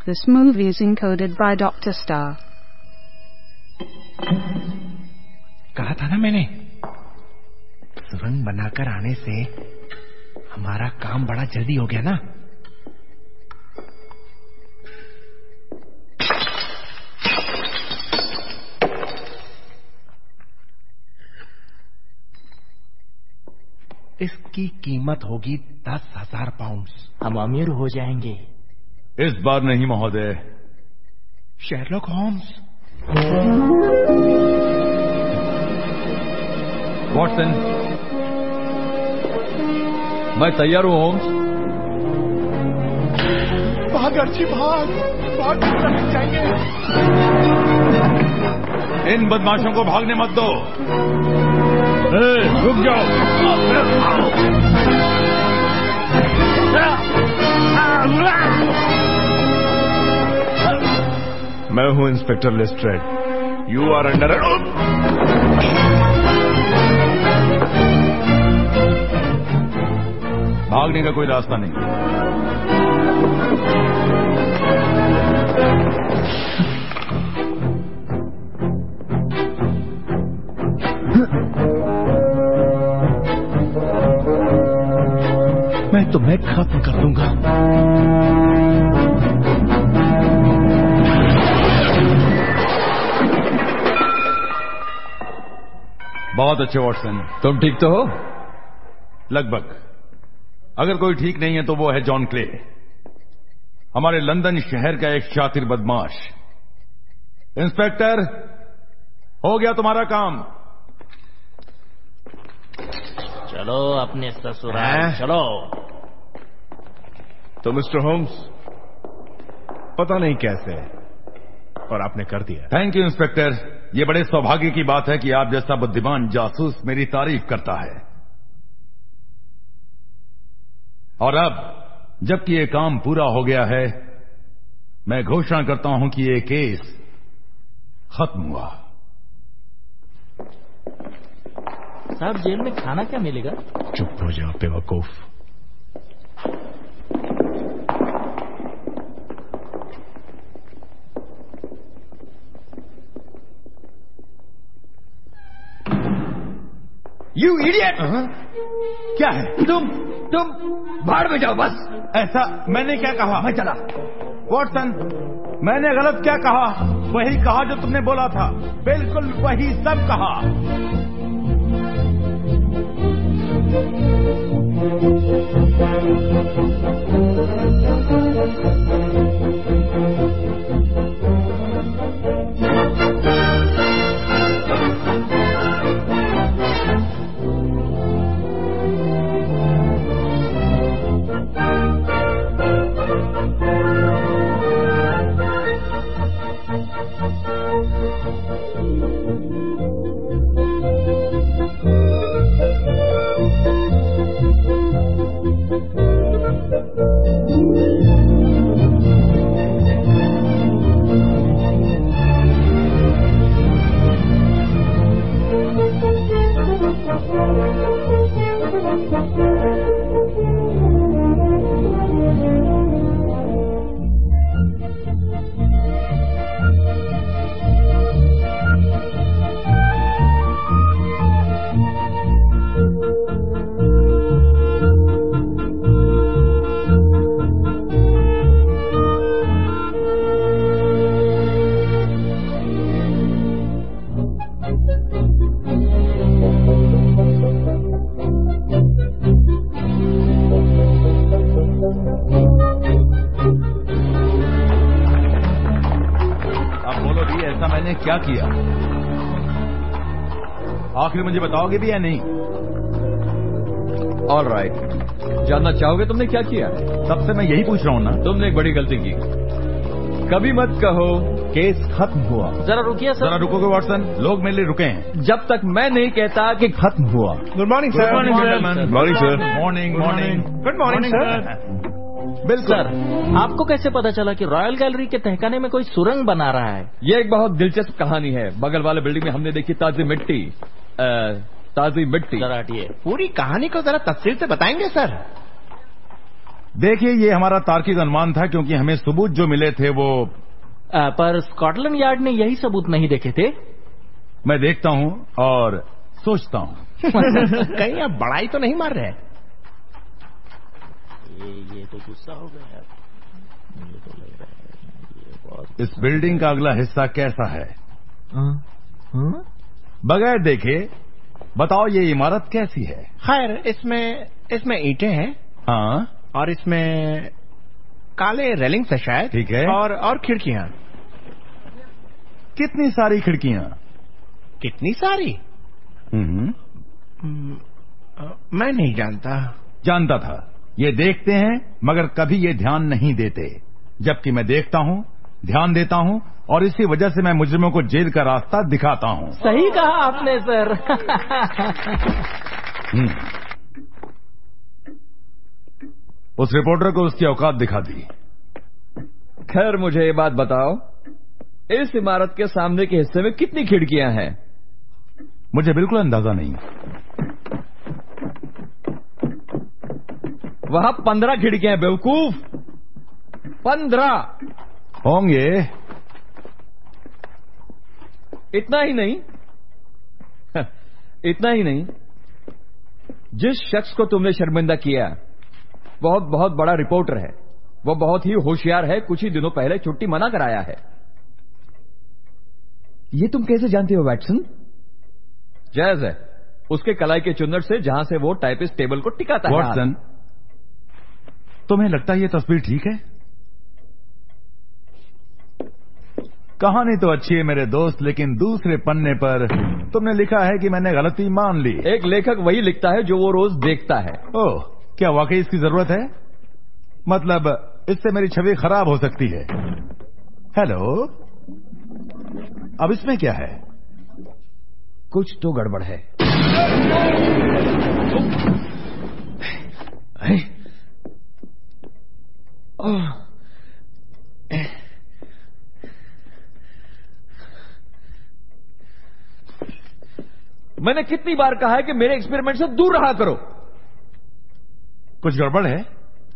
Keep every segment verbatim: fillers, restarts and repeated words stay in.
This movie is encoded by Doctor Star. कहा था ना मैंने, सुरंग बनाकर आने से हमारा काम बड़ा जल्दी हो गया ना। इसकी कीमत होगी दस हजार पाउंड। हम अमीर हो जाएंगे। इस बार नहीं महोदय। Sherlock Holmes. वॉटसन, मैं तैयार हूं होम्स। भाग अर्ची भाग, भाग लग जाएंगे। इन बदमाशों को भागने मत दो। ए, रुक जाओ। मैं हूं inspector Lestrade. You are under. भागने का कोई रास्ता नहीं। मैं तुम्हें खत्म कर दूंगा। बहुत अच्छे वॉटसन, तुम ठीक तो हो? लगभग। अगर कोई ठीक नहीं है तो वो है जॉन क्ले, हमारे लंदन शहर का एक शातिर बदमाश। इंस्पेक्टर, हो गया तुम्हारा काम। चलो अपने ससुराल चलो। तो मिस्टर होम्स, पता नहीं कैसे और आपने कर दिया। Thank you inspector. ये बड़े सौभाग्य की बात है कि आप जैसा बुद्धिमान जासूस मेरी तारीफ करता है। और अब जबकि ये काम पूरा हो गया है, मैं घोषणा करता हूं कि ये केस खत्म हुआ। साहब, जेल में खाना क्या मिलेगा? चुप हो जाओ बेवकूफ। You idiot! क्या है? तुम तुम बाहर में जाओ बस। ऐसा मैंने क्या कहा? मैं चला। वॉटसन, मैंने गलत क्या कहा? वही कहा जो तुमने बोला था। बिल्कुल वही सब कहा। क्या किया? आखिर मुझे बताओगे भी या नहीं? ऑल राइट, जानना चाहोगे तुमने क्या किया? तब से मैं यही पूछ रहा हूं ना। तुमने एक बड़ी गलती की। कभी मत कहो केस खत्म हुआ। जरा रुकिए सर। जरा रुकोगे वॉटसन, लोग मेरे लिए रुके हैं। जब तक मैं नहीं कहता कि खत्म हुआ। Good morning sir. Good morning sir. Morning morning good morning sir. बिल्कुल सर, आपको कैसे पता चला कि रॉयल गैलरी के तहखाने में कोई सुरंग बना रहा है? ये एक बहुत दिलचस्प कहानी है। बगल वाले बिल्डिंग में हमने देखी ताजी मिट्टी। ताजी मिट्टी। जरा हटिए। पूरी कहानी को जरा तफसील से बताएंगे सर? देखिए, ये हमारा तार्किक अनुमान था क्योंकि हमें सबूत जो मिले थे वो आ, पर स्कॉटलैंड यार्ड ने यही सबूत नहीं देखे थे। मैं देखता हूँ और सोचता हूँ। कहीं आप बड़ाई तो नहीं मार रहे? ये ये तो गुस्सा हो गया। मुझे तो लग रहा है ये बहुत। इस बिल्डिंग का अगला हिस्सा कैसा है? हाँ? हाँ? बगैर देखे बताओ ये इमारत कैसी है? खैर, इसमें इसमें ईंटें हैं। हाँ, और इसमें काले रेलिंग्स है शायद। ठीक है। और और खिड़कियां। कितनी सारी खिड़कियां? कितनी सारी? हम्म, हम्म, अ, मैं नहीं जानता। जानता था। ये देखते हैं मगर कभी ये ध्यान नहीं देते, जबकि मैं देखता हूँ, ध्यान देता हूँ और इसी वजह से मैं मुजरिमों को जेल का रास्ता दिखाता हूँ। सही कहा आपने सर। उस रिपोर्टर को उसकी औकात दिखा दी। खैर, मुझे ये बात बताओ, इस इमारत के सामने के हिस्से में कितनी खिड़कियां हैं? मुझे बिल्कुल अंदाजा नहीं। वहां पंद्रह खिड़कियां हैं बेवकूफ। पंद्रह होंगे। इतना ही नहीं, इतना ही नहीं, जिस शख्स को तुमने शर्मिंदा किया बहुत बहुत बड़ा रिपोर्टर है, वो बहुत ही होशियार है, कुछ ही दिनों पहले छुट्टी मना कराया है। ये तुम कैसे जानते हो वैटसन? जायज है, उसके कलाई के चुन्नट से जहां से वो टाइपिस्ट टेबल को टिकाता है। वॉटसन, तुम्हें लगता है ये तस्वीर ठीक है? कहानी तो अच्छी है मेरे दोस्त, लेकिन दूसरे पन्ने पर तुमने लिखा है कि मैंने गलती मान ली। एक लेखक वही लिखता है जो वो रोज देखता है। ओह, क्या वाकई इसकी जरूरत है? मतलब इससे मेरी छवि खराब हो सकती है। हेलो, अब इसमें क्या है? कुछ तो गड़बड़ है। मैंने कितनी बार कहा है कि मेरे एक्सपेरिमेंट से दूर रहा करो। कुछ गड़बड़ है?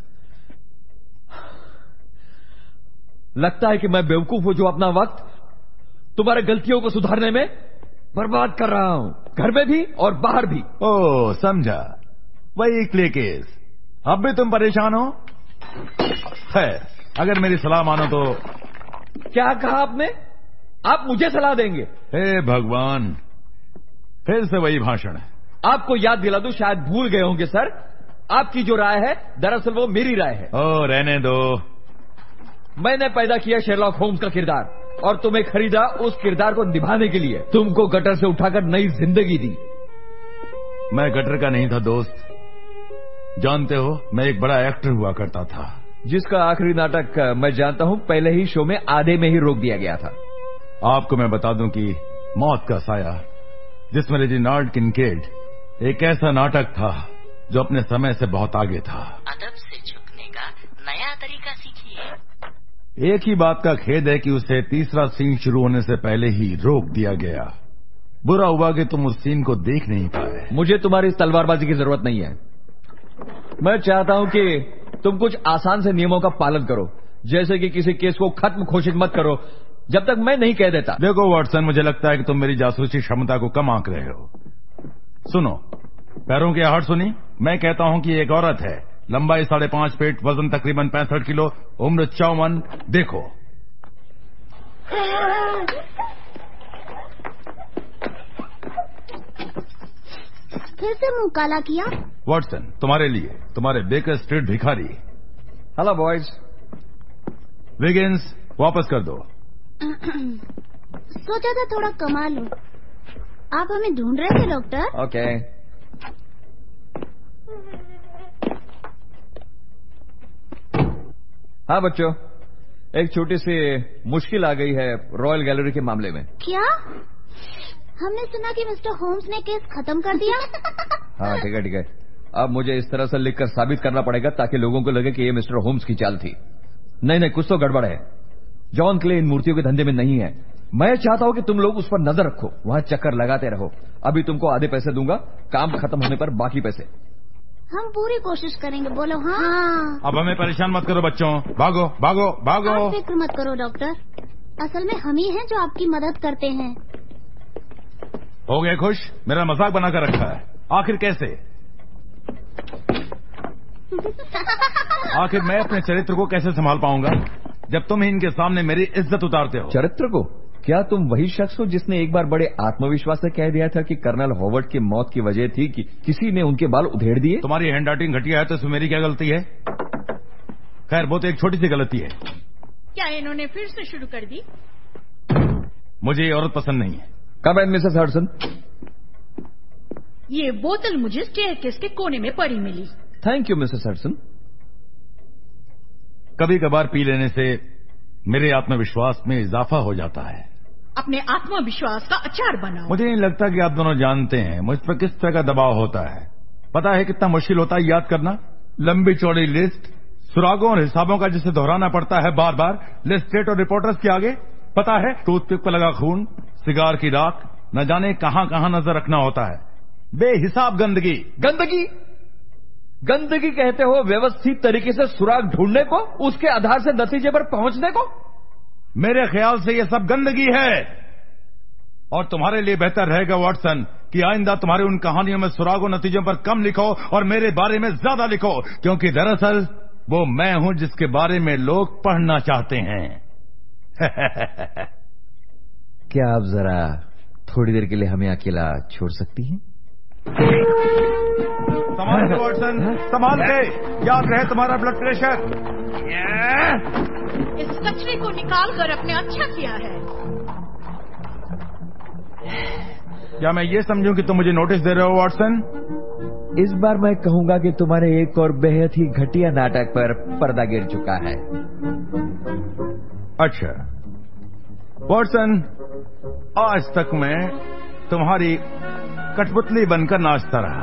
लगता है कि मैं बेवकूफ हूं जो अपना वक्त तुम्हारे गलतियों को सुधारने में बर्बाद कर रहा हूं, घर में भी और बाहर भी। ओह, समझा, वही क्ले केस। अब भी तुम परेशान हो? खैर, अगर मेरी सलाह मानो तो। क्या कहा आपने? आप मुझे सलाह देंगे? हे भगवान, फिर से वही भाषण। आपको याद दिला दूं, शायद भूल गए होंगे सर, आपकी जो राय है दरअसल वो मेरी राय है। ओ, रहने दो। मैंने पैदा किया शेरलॉक होम्स का किरदार और तुम्हें खरीदा उस किरदार को निभाने के लिए। तुमको गटर से उठाकर नई जिंदगी दी। मैं गटर का नहीं था दोस्त, जानते हो मैं एक बड़ा एक्टर हुआ करता था, जिसका आखिरी नाटक मैं जानता हूं पहले ही शो में आधे में ही रोक दिया गया था। आपको मैं बता दूं कि मौत का साया, जिसमें रेजिनाल्ड किनकेड, एक ऐसा नाटक था जो अपने समय से बहुत आगे था। अदब से झुकने का नया तरीका सीखिए। एक ही बात का खेद है कि उसे तीसरा सीन शुरू होने से पहले ही रोक दिया गया। बुरा हुआ कि तुम उस सीन को देख नहीं पाए। मुझे तुम्हारी इस तलवारबाजी की जरूरत नहीं है। मैं चाहता हूं कि तुम कुछ आसान से नियमों का पालन करो, जैसे कि किसी केस को खत्म घोषित मत करो जब तक मैं नहीं कह देता। देखो वॉटसन, मुझे लगता है कि तुम मेरी जासूसी क्षमता को कम आंक रहे हो। सुनो, पैरों की आहट सुनी? मैं कहता हूं कि एक औरत है, लंबाई साढ़े पांच फीट, वजन तकरीबन पैंसठ किलो, उम्र चौवन। देखो। फिर से मुंह काला किया। वॉटसन, तुम्हारे लिए, तुम्हारे बेकर स्ट्रीट भिखारी। Hello boys. विगिंस, वापस कर दो। सोचा था थोड़ा कमा लूं। आप हमें ढूंढ रहे थे डॉक्टर? ओके। हाँ बच्चों, एक छोटी सी मुश्किल आ गई है रॉयल गैलरी के मामले में। क्या? हमने सुना कि मिस्टर होम्स ने केस खत्म कर दिया। हाँ ठीक है ठीक है, अब मुझे इस तरह से लिखकर साबित करना पड़ेगा ताकि लोगों को लगे कि ये मिस्टर होम्स की चाल थी। नहीं नहीं, कुछ तो गड़बड़ है। जॉन क्ले इन मूर्तियों के धंधे में नहीं है। मैं चाहता हूं कि तुम लोग उस पर नजर रखो, वहां चक्कर लगाते रहो। अभी तुमको आधे पैसे दूंगा, काम खत्म होने पर बाकी पैसे। हम पूरी कोशिश करेंगे, बोलो हाँ, हाँ। अब हमें परेशान मत करो बच्चों, भागो भागो भागो। आप फिक्र मत करो डॉक्टर, असल में हम ही हैं जो आपकी मदद करते हैं। हो गए खुश? मेरा मजाक बनाकर रखा है, आखिर कैसे? आखिर मैं अपने चरित्र को कैसे संभाल पाऊंगा जब तुम ही इनके सामने मेरी इज्जत उतारते हो? चरित्र को? क्या तुम वही शख्स हो जिसने एक बार बड़े आत्मविश्वास से कह दिया था कि कर्नल हॉवर्ड की मौत की वजह थी कि किसी ने उनके बाल उधेड़ दिए? तुम्हारी हैंड राइटिंग घटिया है तो इसमें मेरी क्या गलती है? खैर वो तो एक छोटी सी गलती है। क्या इन्होंने फिर से शुरू कर दी? मुझे ये औरत पसंद नहीं है। Come in Mrs Hudson. ये बोतल मुझे स्टेयरकेस के कोने में पड़ी मिली। Thank you Mrs Hudson. कभी कभार पी लेने से मेरे आत्मविश्वास में इजाफा हो जाता है। अपने आत्मविश्वास का अचार बनाओ। मुझे नहीं लगता कि आप दोनों जानते हैं मुझ पर किस तरह का दबाव होता है। पता है कितना मुश्किल होता है याद करना? लंबी चौड़ी लिस्ट, सुरागों और हिसाबों का जिसे दोहराना पड़ता है बार बार लिस्ट्रेट और रिपोर्टर्स के आगे। पता है टूथपिक पर लगा खून, सिगार की राख, न जाने कहां कहां नजर रखना होता है। बेहिसाब गंदगी। गंदगी गंदगी कहते हो व्यवस्थित तरीके से सुराग ढूंढने को, उसके आधार से नतीजे पर पहुंचने को? मेरे ख्याल से यह सब गंदगी है। और तुम्हारे लिए बेहतर रहेगा वॉटसन कि आइंदा तुम्हारी उन कहानियों में सुरागों नतीजों पर कम लिखो और मेरे बारे में ज्यादा लिखो, क्योंकि दरअसल वो मैं हूं जिसके बारे में लोग पढ़ना चाहते हैं। क्या आप जरा थोड़ी देर के लिए हमें अकेला छोड़ सकती हैं? संभाल के वॉटसन, संभाल के। याद रहे तुम्हारा ब्लड प्रेशर। इस कचरे को निकाल कर अपने अच्छा किया है। क्या मैं ये समझूं कि तुम मुझे नोटिस दे रहे हो वॉटसन? इस बार मैं कहूंगा कि तुम्हारे एक और बेहद ही घटिया नाटक पर पर्दा गिर चुका है। अच्छा वॉटसन, आज तक मैं तुम्हारी कठपुतली बनकर नाचता रहा,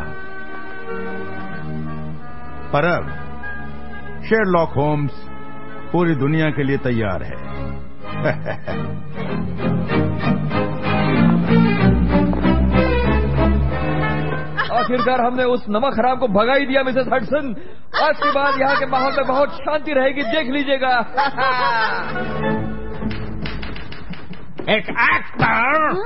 पर अब शेरलॉक होम्स पूरी दुनिया के लिए तैयार है। आखिरकार हमने उस नमक हराम को भगा ही दिया मिसेस हडसन। आज के बाद यहाँ के माहौल में बहुत शांति रहेगी, देख लीजिएगा। एक एक्टर।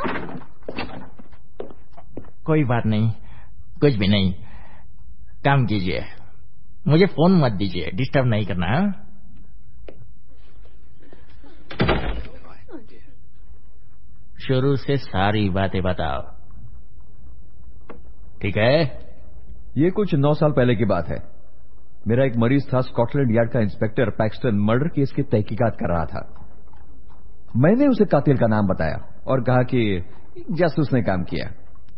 कोई बात नहीं, कुछ भी नहीं, काम कीजिए, मुझे फोन मत दीजिए, डिस्टर्ब नहीं करना। शुरू से सारी बातें बताओ, ठीक है? ये कुछ नौ साल पहले की बात है। मेरा एक मरीज था, स्कॉटलैंड यार्ड का इंस्पेक्टर पैक्सटन मर्डर केस की तहकीकात कर रहा था। मैंने उसे कातिल का नाम बताया और कहा कि जासूस ने काम किया।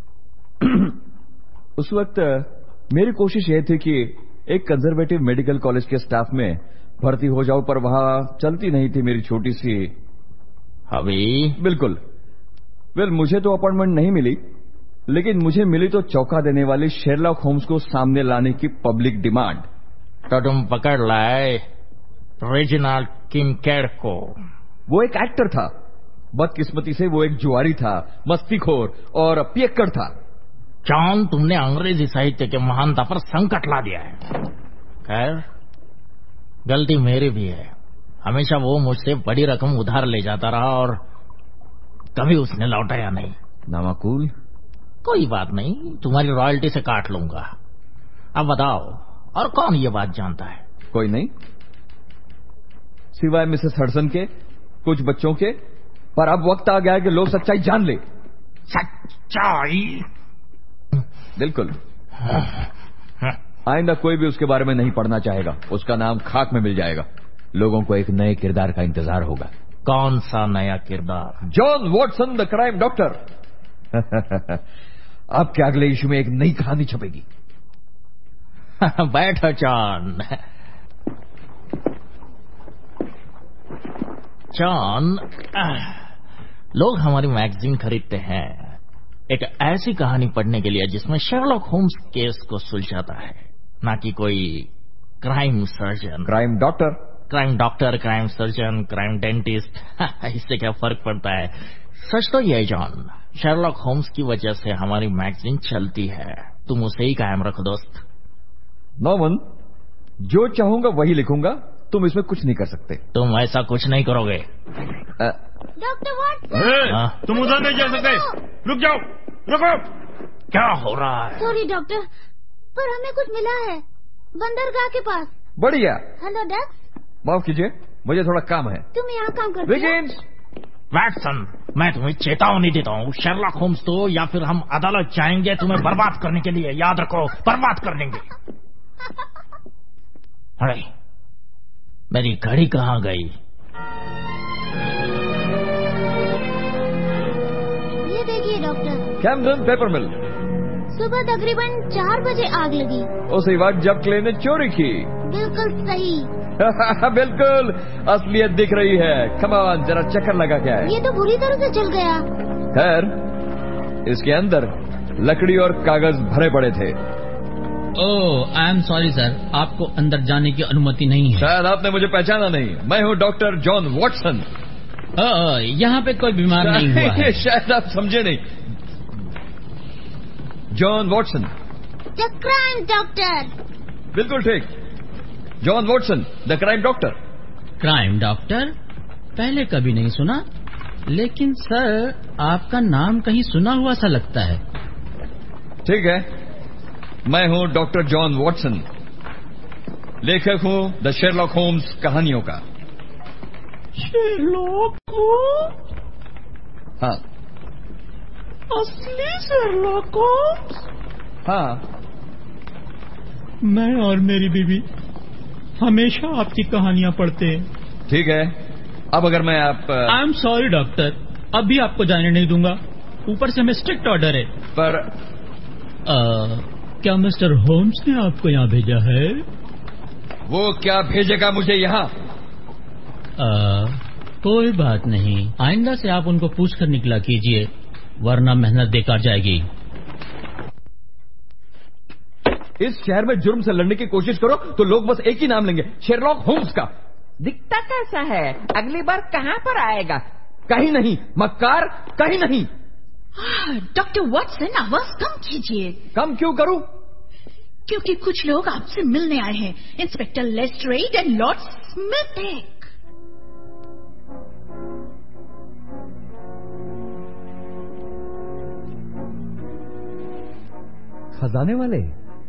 उस वक्त मेरी कोशिश यह थी कि एक कंजर्वेटिव मेडिकल कॉलेज के स्टाफ में भर्ती हो जाऊं, पर वहां चलती नहीं थी मेरी छोटी सी हॉबी। बिल्कुल। वेल, मुझे तो अपॉइंटमेंट नहीं मिली, लेकिन मुझे मिली तो चौंका देने वाली शेरलॉक होम्स को सामने लाने की पब्लिक डिमांड। तो तुम पकड़ लाए रेजिनाल्ड किनकेड को। वो एक एक्टर था, बदकिस्मती से वो एक जुआरी था, मस्तीखोर और पियक्कड़ था। जॉन, तुमने अंग्रेजी साहित्य के महानता पर संकट ला दिया है। खैर, गलती मेरी भी है। हमेशा वो मुझसे बड़ी रकम उधार ले जाता रहा और कभी उसने लौटाया नहीं। नामाकूल। कोई बात नहीं, तुम्हारी रॉयल्टी से काट लूंगा। अब बताओ, और कौन ये बात जानता है? कोई नहीं, सिवाय मिसेस हडसन के, कुछ बच्चों के। पर अब वक्त आ गया है कि लोग सच्चाई जान ले। सच्चाई? बिल्कुल। आइंदा कोई भी उसके बारे में नहीं पढ़ना चाहेगा, उसका नाम खाक में मिल जाएगा। लोगों को एक नए किरदार का इंतजार होगा। कौन सा नया किरदार? John Watson the crime doctor. आपके अगले इशू में एक नई कहानी छपेगी। बैठो जॉन। जॉन, लोग हमारी मैगजीन खरीदते हैं एक ऐसी कहानी पढ़ने के लिए जिसमें शेरलॉक होम्स केस को सुलझाता है, ना कि कोई crime surgeon. Crime doctor, crime doctor, crime surgeon, crime dentist, इससे क्या फर्क पड़ता है? सच तो यह जॉन, शेरलॉक होम्स की वजह से हमारी मैगजीन चलती है। तुम उसे ही कायम रखो दोस्त। नॉमन, जो चाहूंगा वही लिखूंगा, तुम इसमें कुछ नहीं कर सकते। तुम ऐसा कुछ नहीं करोगे। डॉक्टर वाटसन, तुम उधर नहीं जा सकते। रुक जाओ, रुको। क्या हो रहा है? सॉरी डॉक्टर, पर हमें कुछ मिला है बंदरगाह के पास। बढ़िया। Hello ducks. माफ कीजिए, मुझे थोड़ा काम है। तुम यहाँ काम करते हो? वैटसन, मैं तुम्हें चेतावनी देता हूँ, शेरलॉक होम्स तो या फिर हम अदालत जाएंगे तुम्हें बर्बाद करने के लिए। याद रखो, बर्बाद कर देंगे। अरे मेरी घड़ी कहाँ गई? ये देखिए डॉक्टर। कैमरन पेपर मिल। सुबह तकरीबन चार बजे आग लगी। उसी वक्त जब क्ले ने चोरी की। बिल्कुल सही। बिल्कुल असलियत दिख रही है। कम ऑन, जरा चक्कर लगा क्या है। ये तो बुरी तरह से जल गया। खैर, इसके अंदर लकड़ी और कागज भरे पड़े थे। Oh, I am sorry sir, आपको अंदर जाने की अनुमति नहीं है। शायद आपने मुझे पहचाना नहीं। मैं हूँ डॉक्टर जॉन वॉटसन। यहाँ पे कोई बीमार नहीं हुआ है। शायद आप समझे नहीं। John Watson, the crime doctor. बिल्कुल ठीक, John Watson, the crime doctor. Crime doctor? पहले कभी नहीं सुना, लेकिन सर आपका नाम कहीं सुना हुआ सा लगता है। ठीक है, मैं हूं डॉक्टर जॉन वॉटसन, लेखक हूं द शेरलॉक होम्स कहानियों का। Sherlock Holmes? हाँ। असली शेरलॉक होम्स? हाँ। मैं और मेरी बीवी हमेशा आपकी कहानियां पढ़ते हैं। ठीक है, अब अगर मैं आप आई एम सॉरी डॉक्टर, अभी आपको जाने नहीं दूंगा। ऊपर से हमें स्ट्रिक्ट ऑर्डर है। पर आ, क्या मिस्टर होम्स ने आपको यहाँ भेजा है? वो क्या भेजेगा मुझे यहाँ? कोई बात नहीं, आइंदा से आप उनको पूछ कर निकला कीजिए, वरना मेहनत बेकार जाएगी। इस शहर में जुर्म से लड़ने की कोशिश करो तो लोग बस एक ही नाम लेंगे, शेरलॉक होम्स का। दिखता कैसा है? अगली बार कहाँ पर आएगा? कहीं नहीं, मक्कार कहीं नहीं। डॉक्टर वॉटसन, आवाज कम कीजिए। कम क्यों करूं? क्योंकि कुछ लोग आपसे मिलने आए हैं, inspector Lestrade and Lord Smith. खजाने वाले?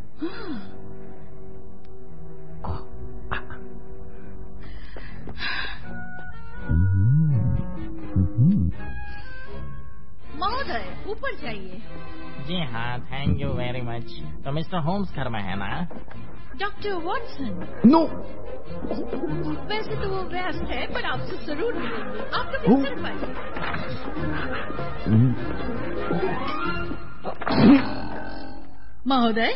महोदय, ऊपर जाइए। जी हाँ, थैंक यू वेरी मच। तो मिस्टर होम्स घर में है ना? Doctor Watson? नो। वैसे तो वो व्यस्त है, पर आपसे जरूर मिलेंगे। आप कभी सिर्फ आइए। महोदय,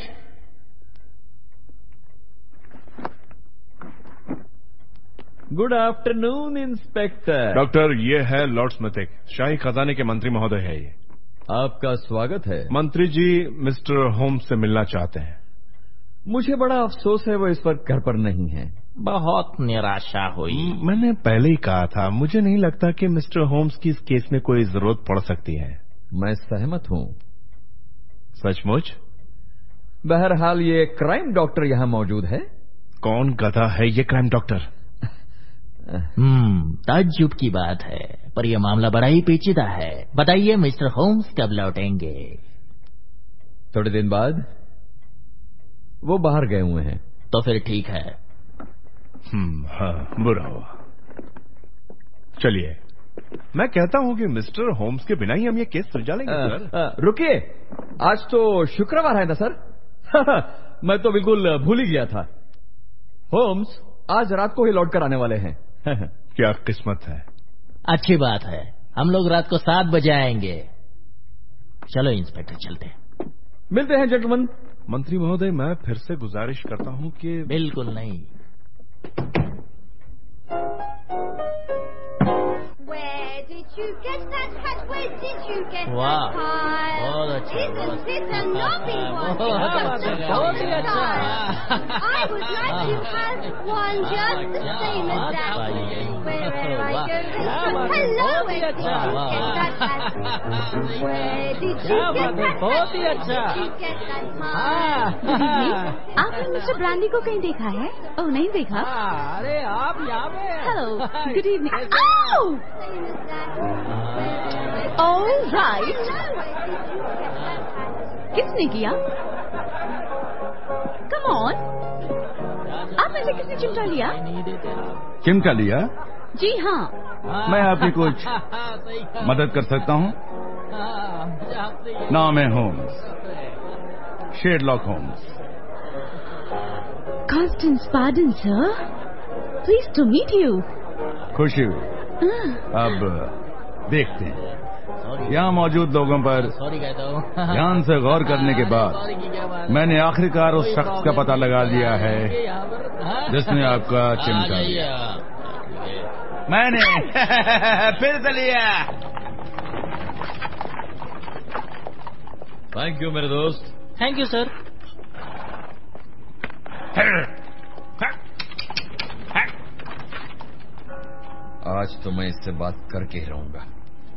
गुड आफ्टरनून इंस्पेक्टर। डॉक्टर, ये है लॉर्ड स्मिथिक, शाही खजाने के मंत्री महोदय है। ये आपका स्वागत है। मंत्री जी मिस्टर होम्स से मिलना चाहते हैं। मुझे बड़ा अफसोस है वो इस वक्त घर पर नहीं है। बहुत निराशा हुई। मैंने पहले ही कहा था, मुझे नहीं लगता कि मिस्टर होम्स की इस केस में कोई जरूरत पड़ सकती है। मैं सहमत हूँ। सचमुच? बहरहाल ये क्राइम डॉक्टर यहाँ मौजूद है। कौन गधा है ये क्राइम डॉक्टर? हम्म, ताज्जुब की बात है, पर यह मामला बड़ा ही पेचीदा है। बताइए मिस्टर होम्स कब लौटेंगे? थोड़े दिन बाद। वो बाहर गए हुए हैं। तो फिर ठीक है। हम्म, हाँ, बुरा हुआ। चलिए, मैं कहता हूँ कि मिस्टर होम्स के बिना ही हम ये केस सुलझा लेंगे। सर रुकिए, आज तो शुक्रवार है ना सर? मैं तो बिल्कुल भूल ही गया था। होम्स आज रात को ही लौट कर आने वाले हैं। क्या किस्मत है। अच्छी बात है, हम लोग रात को सात बजे आएंगे। चलो इंस्पेक्टर, चलते हैं। मिलते हैं जेंटलमैन। मंत्री महोदय, मैं फिर से गुजारिश करता हूँ कि बिल्कुल नहीं। Where did you get that hat? Where did you get वाह, that tie? बहुत अच्छा, Isn't this a lovely one? बहुत Just अच्छा, a बहुत ही अच्छा। I would like to have one just the same as that one. Where I वाह, क्या बात है, बहुत ही अच्छा, क्या बात है, बहुत ही अच्छा। आपने मिस्टर ब्रांडी को कहीं देखा है? ओह नहीं देखा। अरे आप यहाँ पे। Hello, good evening. All right. किसने किया? कम ऑन, आप में से किसने चिमटा लिया? चिमटा लिया? जी हाँ। मैं आपकी कुछ मदद कर सकता हूँ? नाम है Holmes, Sherlock Holmes. Constance pardon sir, please to meet you. खुशी हुई। अब देखते हैं यहाँ मौजूद लोगों पर ध्यान से गौर करने के बाद मैंने आखिरकार उस शख्स का पता लगा लिया है जिसने आपका चिमटा लिया। मैंने फिर से लिया। थैंक यू मेरे दोस्त। Thank you sir. आज तो मैं इससे बात करके ही रहूंगा,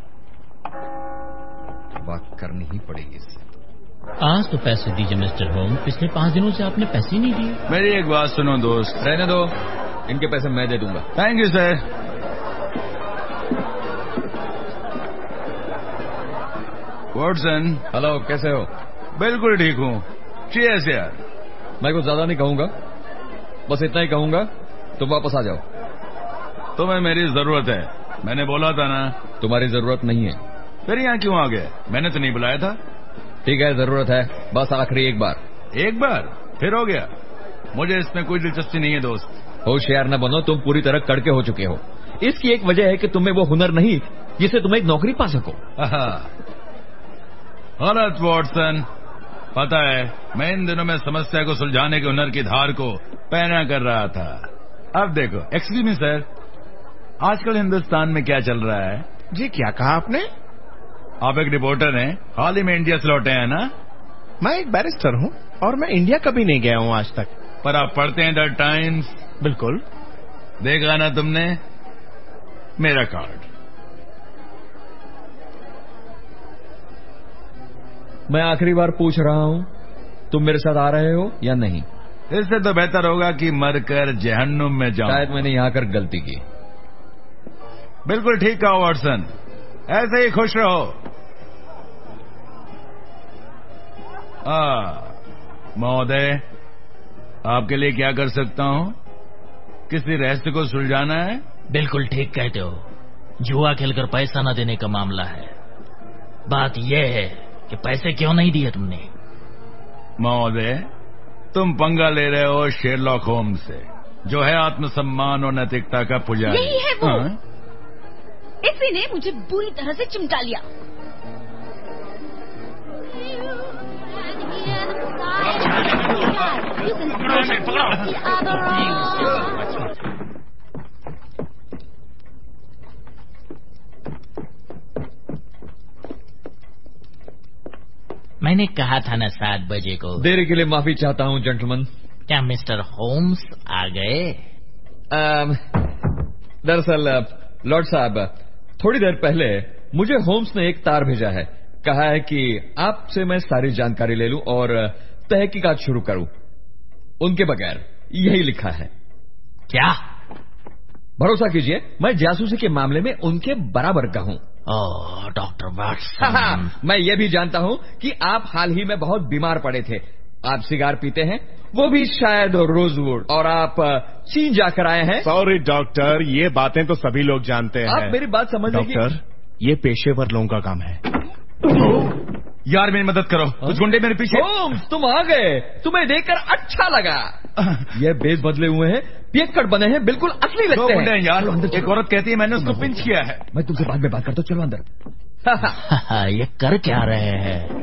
बात करनी ही पड़ेगी इससे। आज तो पैसे दीजिए मिस्टर होम, पिछले पांच दिनों से आपने पैसे ही नहीं दिए। मेरी एक बात सुनो दोस्त। रहने दो, इनके पैसे मैं दे दूंगा। Thank you sir. Watson. Hello, कैसे हो? बिल्कुल ठीक हूँ। चीयर्स यार। मैं कुछ ज्यादा नहीं कहूंगा, बस इतना ही कहूंगा, तुम वापस आ जाओ। तुम्हें मेरी जरूरत है, मैंने बोला था ना। तुम्हारी जरूरत नहीं है। फिर यहाँ क्यों आ गए? मैंने तो नहीं बुलाया था। ठीक है, जरूरत है, बस आखिरी एक बार। एक बार फिर हो गया? मुझे इसमें कोई दिलचस्पी नहीं है दोस्त। होशियार न बनो, तुम पूरी तरह कड़के हो चुके हो। इसकी एक वजह है कि तुम्हें वो हुनर नहीं जिससे तुम एक नौकरी पा सको। गलत वॉटसन। पता है, मैं इन दिनों में समस्या को सुलझाने के हुनर की धार को पैना कर रहा था। अब देखो। एक्सक्यूज मी सर, आजकल हिंदुस्तान में क्या चल रहा है? जी क्या कहा आपने? आप एक रिपोर्टर हैं, हाल ही में इंडिया से लौटे हैं ना? मैं एक बैरिस्टर हूँ और मैं इंडिया कभी नहीं गया हूँ आज तक। पर आप पढ़ते हैं द टाइम्स? बिल्कुल। देखा ना तुमने मेरा कार्ड? मैं आखिरी बार पूछ रहा हूँ, तुम मेरे साथ आ रहे हो या नहीं? इससे तो बेहतर होगा कि मरकर जहन्नुम में जाऊं। शायद मैंने यहाँ कर गलती की। बिल्कुल ठीक कहा वॉटसन, ऐसे ही खुश रहो। महोदय, आपके लिए क्या कर सकता हूँ? किसी रहस्य को सुलझाना है? बिल्कुल ठीक कहते हो, जुआ खेलकर पैसा न देने का मामला है। बात यह है कि पैसे क्यों नहीं दिए तुमने? महोदय, तुम पंगा ले रहे हो शेरलॉक होम्स से, जो है आत्मसम्मान और नैतिकता का पुजारी। यही है वो। इसी ने मुझे बुरी तरह से चिमटा लिया। मैंने कहा था ना सात बजे को। देरी के लिए माफी चाहता हूँ जेंटलमैन। क्या मिस्टर होम्स आ गए? दरअसल लॉर्ड साहब, थोड़ी देर पहले मुझे होम्स ने एक तार भेजा है। कहा है कि आपसे मैं सारी जानकारी ले लूं और तहकीकात शुरू करूं। उनके बगैर यही लिखा है। क्या? भरोसा कीजिए, मैं जासूसी के मामले में उनके बराबर का हूं। ओह डॉक्टर वाटसन, मैं ये भी जानता हूं कि आप हाल ही में बहुत बीमार पड़े थे। आप सिगार पीते हैं, वो भी शायद रोजवुड, और आप चीन जाकर आए हैं। सॉरी डॉक्टर, ये बातें तो सभी लोग जानते हैं। आप मेरी बात समझ लीजिए। डॉक्टर, ये पेशेवर लोगों का काम है। यार मेरी मदद करो, कुछ गुंडे मेरे पीछे। होम्स, तुम आ गए, तुम्हें देखकर अच्छा लगा। ये बेस बदले हुए हैं, पियक्कड़ बने हैं, बिल्कुल असली लगते हैं। हैं यार। एक औरत कहती है मैंने उसको पिंच किया है। मैं तुमसे बाद में बात करता हूँ, चलो अंदर। ये कर क्या रहे हैं?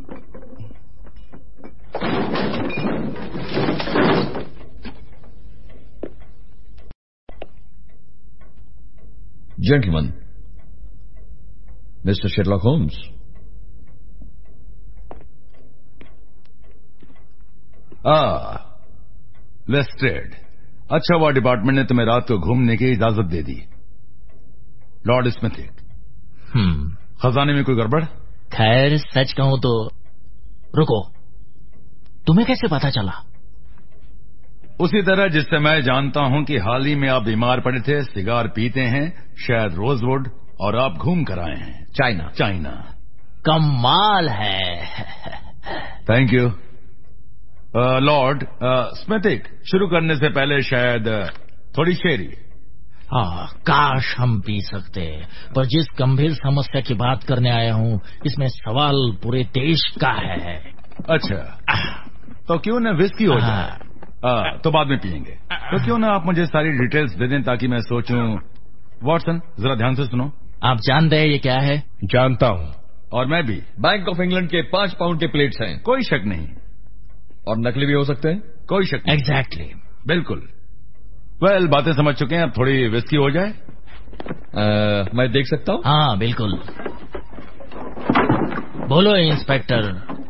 Gentleman, mister Sherlock Holmes. आ, लेस्ट्रेड, अच्छा हुआ डिपार्टमेंट ने तुम्हें रात को घूमने की इजाजत दे दी। लॉर्ड स्मिथिक, हम्म खजाने में कोई गड़बड़? खैर सच कहूं तो, रुको, तुम्हें कैसे पता चला? उसी तरह जिससे मैं जानता हूं कि हाल ही में आप बीमार पड़े थे, सिगार पीते हैं, शायद रोजवुड, और आप घूम कर आए हैं चाइना। चाइना। कमाल है। Thank you Lord Smithick. शुरू करने से पहले शायद थोड़ी शेरी। हाँ, काश हम पी सकते, पर जिस गंभीर समस्या की बात करने आया हूँ इसमें सवाल पूरे देश का है। अच्छा, तो क्यों न विस्की हो जाए? आ, तो बाद में पियेंगे। तो क्यों ना आप मुझे सारी डिटेल्स दे दें ताकि मैं सोचूं। वॉटसन, जरा ध्यान से सुनो। आप जानते हैं ये क्या है? जानता हूँ। और मैं भी। बैंक ऑफ इंग्लैंड के पांच पाउंड के प्लेट्स हैं। कोई शक नहीं। और नकली भी हो सकते हैं। कोई शक नहीं। Exactly exactly. बिल्कुल। वेल, बातें समझ चुके हैं, अब थोड़ी विस्की हो जाए। आ, मैं देख सकता हूँ? हाँ बिल्कुल। बोलो इंस्पेक्टर।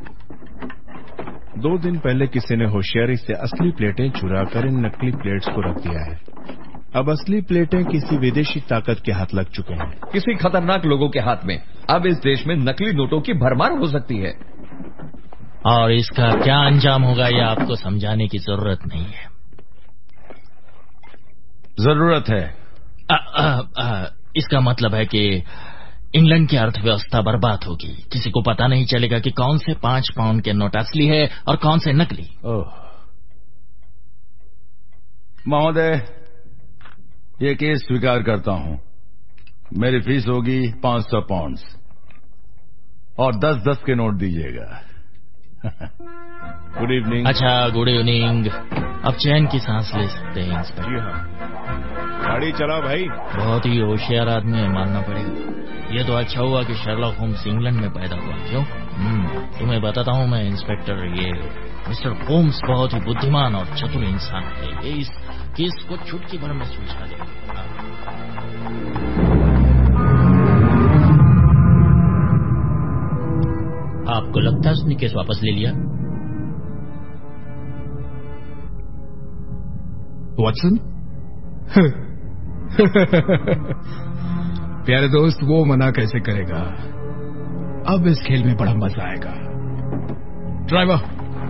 दो दिन पहले किसी ने होशियारी से असली प्लेटें चुरा कर इन नकली प्लेट्स को रख दिया है। अब असली प्लेटें किसी विदेशी ताकत के हाथ लग चुके हैं, किसी खतरनाक लोगों के हाथ में। अब इस देश में नकली नोटों की भरमार हो सकती है, और इसका क्या अंजाम होगा यह आपको समझाने की जरूरत नहीं है। जरूरत है। आ, आ, आ, इसका मतलब है कि इंग्लैंड की अर्थव्यवस्था बर्बाद होगी। किसी को पता नहीं चलेगा कि कौन से पांच पाउंड के नोट असली है और कौन से नकली। ओह महोदय, ये केस स्वीकार करता हूं। मेरी फीस होगी पांच सौ पाउंड और दस दस के नोट दीजिएगा। Good evening. अच्छा, गुड इवनिंग। अब चैन की सांस ले सकते हैं इंस्पेक्टर। जी हाँ, गाड़ी चलाओ भाई। बहुत ही होशियार आदमी है, मानना पड़ेगा। ये तो अच्छा हुआ कि शर्लॉक होम्स इंग्लैंड में पैदा हुआ। क्यों? तुम्हें बताता हूँ मैं इंस्पेक्टर, ये मिस्टर होम्स बहुत ही बुद्धिमान और चतुर इंसान है। ये इस केस को चुटकी भर में सुलझा देगा। आपको लगता है उसने केस वापस ले लिया? वॉटसन, प्यारे दोस्त, वो मना कैसे करेगा? अब इस खेल में बड़ा मजा आएगा। ड्राइवर।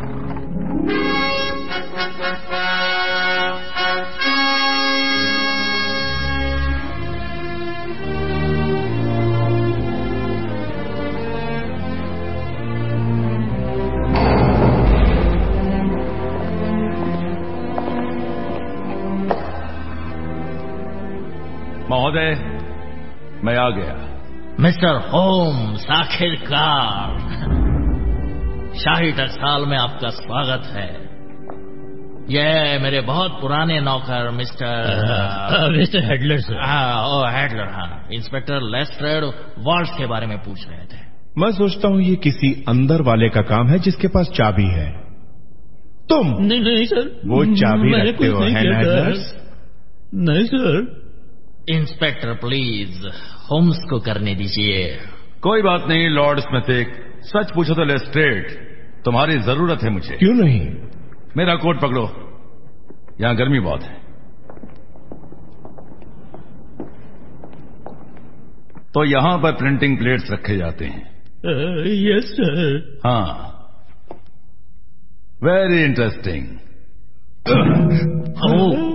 महोदय, मैं आ गया। मिस्टर होम्स, आखिरकार शाही टकसाल में आपका स्वागत है। ये मेरे बहुत पुराने नौकर मिस्टर मिस्टर हेडलर सर। हाँ, ओ हेडलर। हाँ, इंस्पेक्टर लेस्ट्रेड वॉल्स के बारे में पूछ रहे थे। मैं सोचता हूँ ये किसी अंदर वाले का काम है जिसके पास चाबी है। तुम? नहीं नहीं सर, वो चाबी रखते हो, है ना हेडलर्स? नहीं सर। इंस्पेक्टर प्लीज होम्स को करने दीजिए। कोई बात नहीं लॉर्ड स्मिथिक, सच पूछो तो लेस्ट्रेड, तुम्हारी जरूरत है मुझे। क्यों नहीं? मेरा कोट पकड़ो, यहां गर्मी बहुत है। तो यहां पर प्रिंटिंग प्लेट्स रखे जाते हैं। Yes sir. हाँ, वेरी इंटरेस्टिंग। ओह,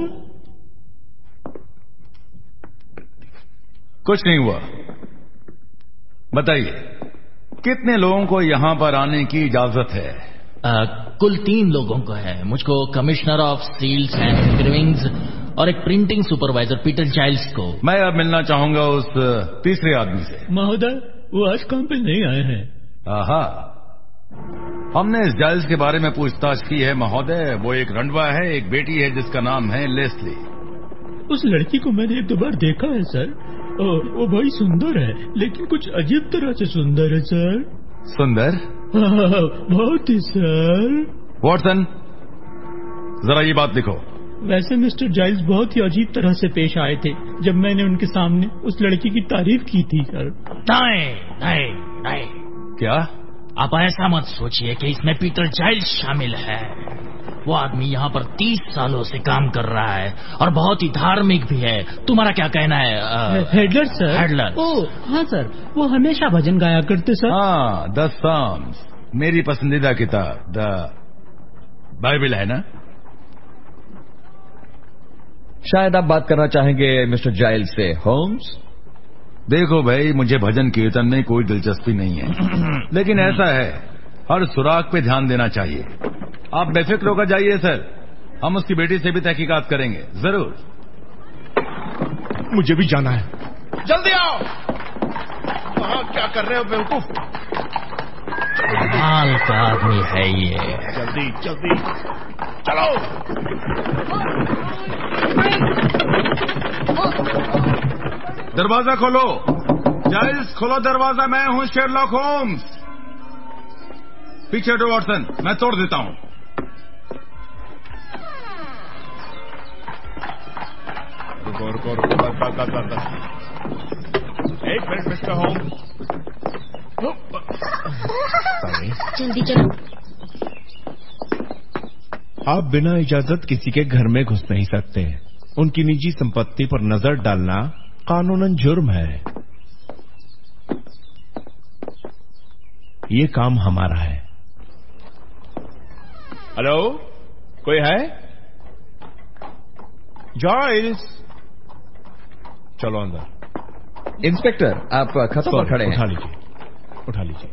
कुछ नहीं हुआ। बताइए, कितने लोगों को यहां पर आने की इजाजत है? आ, कुल तीन लोगों को है। मुझको commissioner of seals and engravings और एक प्रिंटिंग सुपरवाइजर पीटर चाइल्ड्स को। मैं अब मिलना चाहूंगा उस तीसरे आदमी से। महोदय, वो आज काम पे नहीं आए हैं। आहा, हमने इस जाइल्स के बारे में पूछताछ की है महोदय। वो एक रंडवा है, एक बेटी है जिसका नाम है लेस्ली। उस लड़की को मैंने एक दो बार देखा है सर। ओ, वो भाई सुंदर है, लेकिन कुछ अजीब तरह से सुंदर है सर। सुंदर? हाँ, बहुत ही सर। वॉटसन, जरा ये बात लिखो। वैसे मिस्टर जाइल्स बहुत ही अजीब तरह से पेश आए थे जब मैंने उनके सामने उस लड़की की तारीफ की थी सर। नहीं नहीं नहीं। क्या? आप ऐसा मत सोचिए कि इसमें पीटर जाइल्स शामिल है। वो आदमी यहाँ पर तीस सालों से काम कर रहा है और बहुत ही धार्मिक भी है। तुम्हारा क्या कहना है? हेडलर सर। हेडलर। ओ हाँ सर, वो हमेशा भजन गाया करते सर। हाँ, द साम्स, मेरी पसंदीदा किताब, द बाइबल है ना? शायद आप बात करना चाहेंगे मिस्टर जाइल्स से, होम्स। देखो भाई, मुझे भजन कीर्तन में कोई दिलचस्पी नहीं है, लेकिन ऐसा है, हर सुराग पे ध्यान देना चाहिए। आप बेफिक्र होकर जाइए सर, हम उसकी बेटी से भी तहकीकात करेंगे, जरूर। मुझे भी जाना है। जल्दी आओ। वहाँ क्या कर रहे हो बेवकूफ? हाल का आदमी है ये। जल्दी जल्दी चलो। दरवाजा खोलो। जाइल्स, खोलो दरवाजा, मैं हूं शेरलॉक होम्स। पीछे हटो वॉटसन, मैं तोड़ देता हूं। रुको रुको रुको, एक मिनट मिस्टर होम्स। जल्दी चलो। आप बिना इजाजत किसी के घर में घुस नहीं सकते। उनकी निजी संपत्ति पर नजर डालना कानूनन जुर्म है। ये काम हमारा है। हेलो, कोई है? जाइल्स, चलो अंदर। इंस्पेक्टर, आप खतों पर खड़े हैं। उठा लीजिए, उठा लीजिए।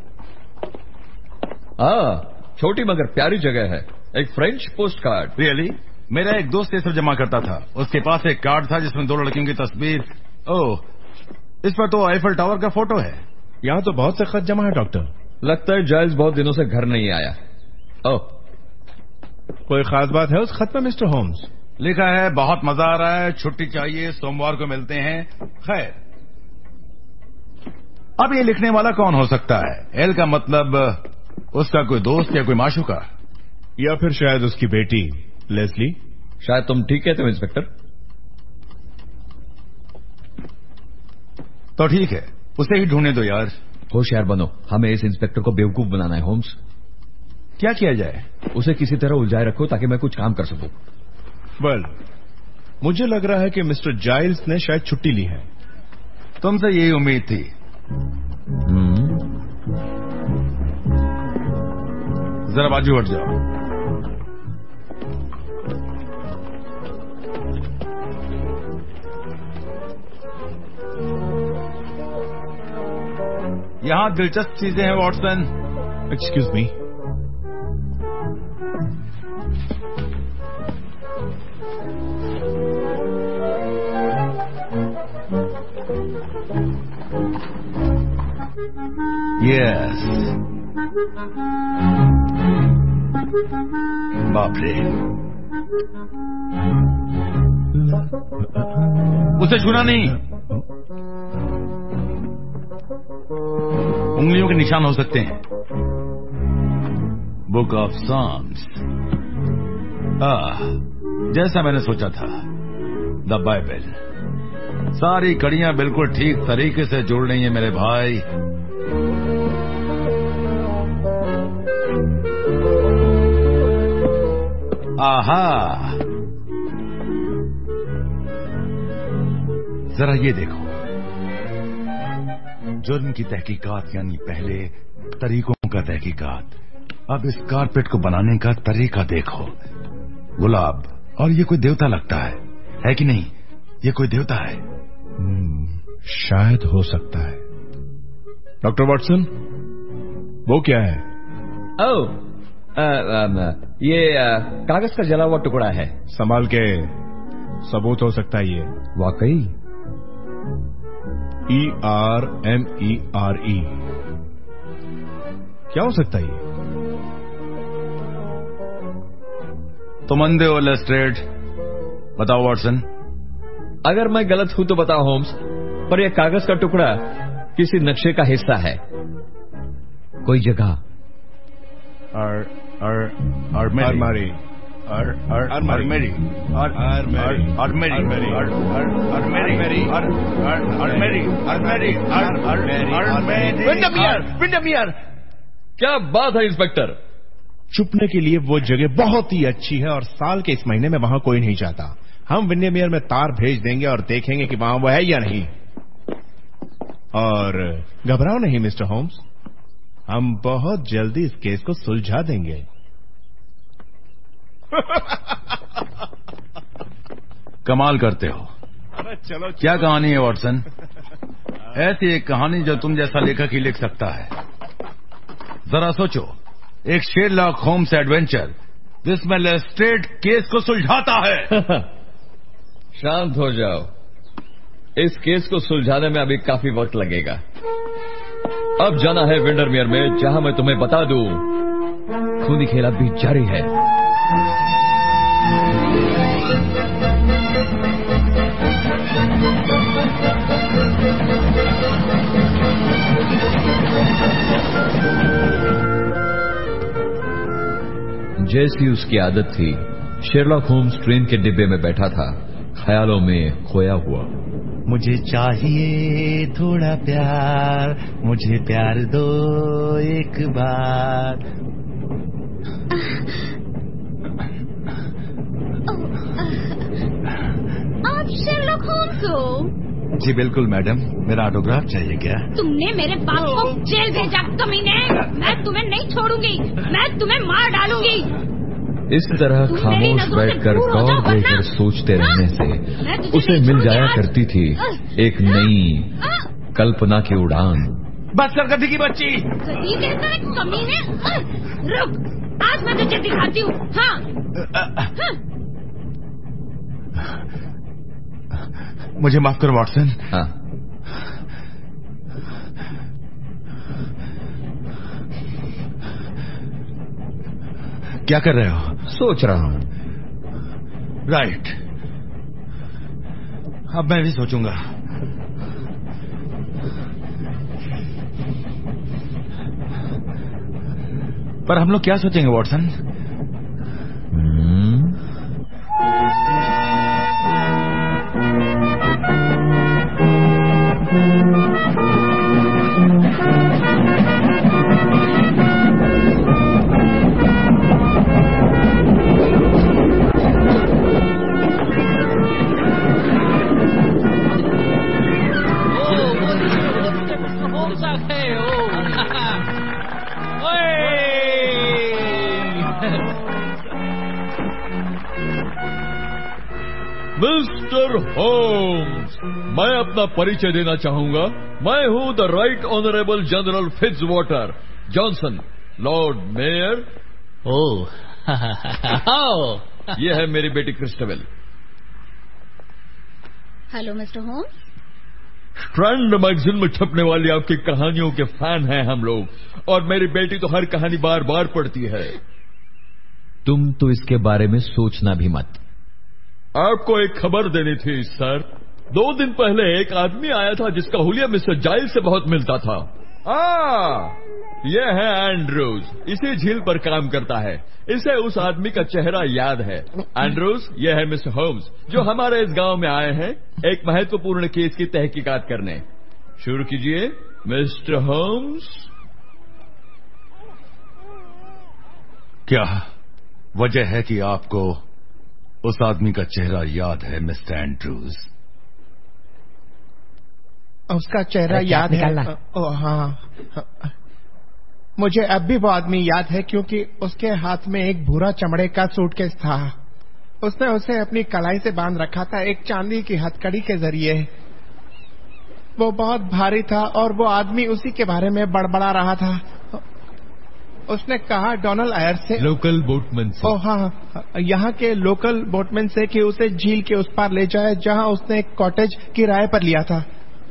हाँ, छोटी मगर प्यारी जगह है। एक फ्रेंच पोस्ट कार्ड। रियली? मेरा एक दोस्त ये सब जमा करता था। उसके पास एक कार्ड था जिसमें दो लड़कियों की तस्वीर। ओह, इस पर तो आईफल टावर का फोटो है। यहाँ तो बहुत से खत जमा है डॉक्टर। लगता है जाइल्स बहुत दिनों से घर नहीं आया। ओह, कोई खास बात है उस खत में मिस्टर होम्स? लिखा है, बहुत मजा आ रहा है, छुट्टी चाहिए, सोमवार को मिलते हैं। खैर, अब ये लिखने वाला कौन हो सकता है? एल का मतलब उसका कोई दोस्त या कोई माशूका, या फिर शायद उसकी बेटी लेस्ली। शायद तुम ठीक कहते हो इंस्पेक्टर। तो ठीक है, उसे ही ढूंढने दो यार। होशियार बनो, हमें इस इंस्पेक्टर को बेवकूफ बनाना है होम्स। क्या किया जाए? उसे किसी तरह उलझाए रखो ताकि मैं कुछ काम कर सकूं। वेल, मुझे लग रहा है कि मिस्टर जाइल्स ने शायद छुट्टी ली है। तुमसे यही उम्मीद थी। जरा बाजू हट जाओ। यहां दिलचस्प चीजें हैं वॉटसन। Excuse me. यस। बाप रे, उसे छूना नहीं। उंगलियों के निशान हो सकते हैं। Book of Sam's. आह, जैसा मैंने सोचा था, द बाइबल। सारी कड़ियां बिल्कुल ठीक तरीके से जुड़ रही हैं मेरे भाई। आहा, जरा ये देखो, जुर्म की तहकीकात यानी पहले तरीकों का तहकीकात, अब इस कारपेट को बनाने का तरीका देखो। गुलाब, और ये कोई देवता लगता है, है कि नहीं? ये कोई देवता है। hmm, शायद हो सकता है। डॉक्टर वॉटसन, वो क्या है? ओह, आ, आ, ये आ, कागज का जला हुआ टुकड़ा है। संभाल के, सबूत हो सकता है ये। वाकई? E R M E R E, क्या हो सकता है ये? तुम अंधे हो लेस्ट्रेड, बताओ वॉटसन। अगर मैं गलत हूं तो बताओ होम्स, पर यह कागज का टुकड़ा किसी नक्शे का हिस्सा है, कोई जगह। और और और मेरी और और और मेरी और और मेरी और मेरी और और मेरी और और और मेरी और मेरी और और और मेरी। विंडमियर, विंडमियर, क्या बात है इंस्पेक्टर। छुपने के लिए वो जगह बहुत ही अच्छी है और साल के इस महीने में वहां कोई नहीं जाता। हम विंडरमेयर में तार भेज देंगे और देखेंगे कि वहां वो है या नहीं। और घबराओ नहीं मिस्टर होम्स, हम बहुत जल्दी इस केस को सुलझा देंगे। कमाल करते हो। अरे चलो, चलो क्या कहानी है वॉटसन? ऐसी एक कहानी जो तुम जैसा लेखक ही लिख सकता है। जरा सोचो, एक शेरलॉक होम्स एडवेंचर जिसमें लेस्ट्रेड केस को सुलझाता है। शांत हो जाओ, इस केस को सुलझाने में अभी काफी वक्त लगेगा। अब जाना है विंडरमेयर में, जहां मैं तुम्हें बता दूं खूनी खेल अब भी जारी है। जैसी उसकी आदत थी, शेरलॉक होम्स ट्रेन के डिब्बे में बैठा था, ख्यालों में खोया हुआ। मुझे चाहिए थोड़ा प्यार, मुझे प्यार दो एक बार। आप शेरलॉक होम्स हो? जी बिल्कुल मैडम, मेरा ऑटोग्राफ चाहिए क्या? तुमने मेरे बाप को जेल भेजा कमीने। मैं तुम्हें नहीं छोड़ूंगी, मैं तुम्हें मार डालूंगी। इस तरह खामोश बैठकर गौर देकर सोचते रहने से उसे मिल जाया करती थी एक नई कल्पना की उड़ान। बस कर गधी की बच्ची। गधी कहता है कमीने? रुक, आज मैं तुझे दिखाती हूँ। हाँ, हाँ। मुझे माफ करो वॉटसन। हाँ। क्या कर रहे हो? सोच रहा हूं। राइट, अब मैं भी सोचूंगा। पर हम लोग क्या सोचेंगे वॉटसन? मिस्टर होम्स, मैं अपना परिचय देना चाहूंगा। मैं हूं the right honourable general Fitzwater Johnson, Lord Mayor. Oh, यह है मेरी बेटी Christabel. Hello mister Holmes. Strand magazine में छपने वाली आपकी कहानियों के फैन हैं हम लोग, और मेरी बेटी तो हर कहानी बार बार पढ़ती है। तुम तो इसके बारे में सोचना भी मत। आपको एक खबर देनी थी सर। दो दिन पहले एक आदमी आया था जिसका हुलिया मिस्टर जाइल से बहुत मिलता था। आ, यह है एंड्रूज, इसी झील पर काम करता है। इसे उस आदमी का चेहरा याद है। एंड्रूज, यह है मिस्टर होम्स जो हमारे इस गांव में आए हैं एक महत्वपूर्ण केस की तहकीकात करने। शुरू कीजिए मिस्टर होम्स। क्या वजह है कि आपको उस आदमी का चेहरा याद है मिस्टर एंड्रूज? उसका चेहरा याद है? ओ, हाँ, मुझे अब भी वो आदमी याद है क्योंकि उसके हाथ में एक भूरा चमड़े का सूटकेस था। उसने उसे अपनी कलाई से बांध रखा था एक चांदी की हथकड़ी के जरिए। वो बहुत भारी था और वो आदमी उसी के बारे में बड़बड़ा रहा था। उसने कहा डोनाल्ड आयर से, लोकल बोटमैन से। ओ हाँ, यहाँ के लोकल बोटमैन से कि उसे झील के उस पार ले जाए जहाँ उसने एक कॉटेज किराए पर लिया था।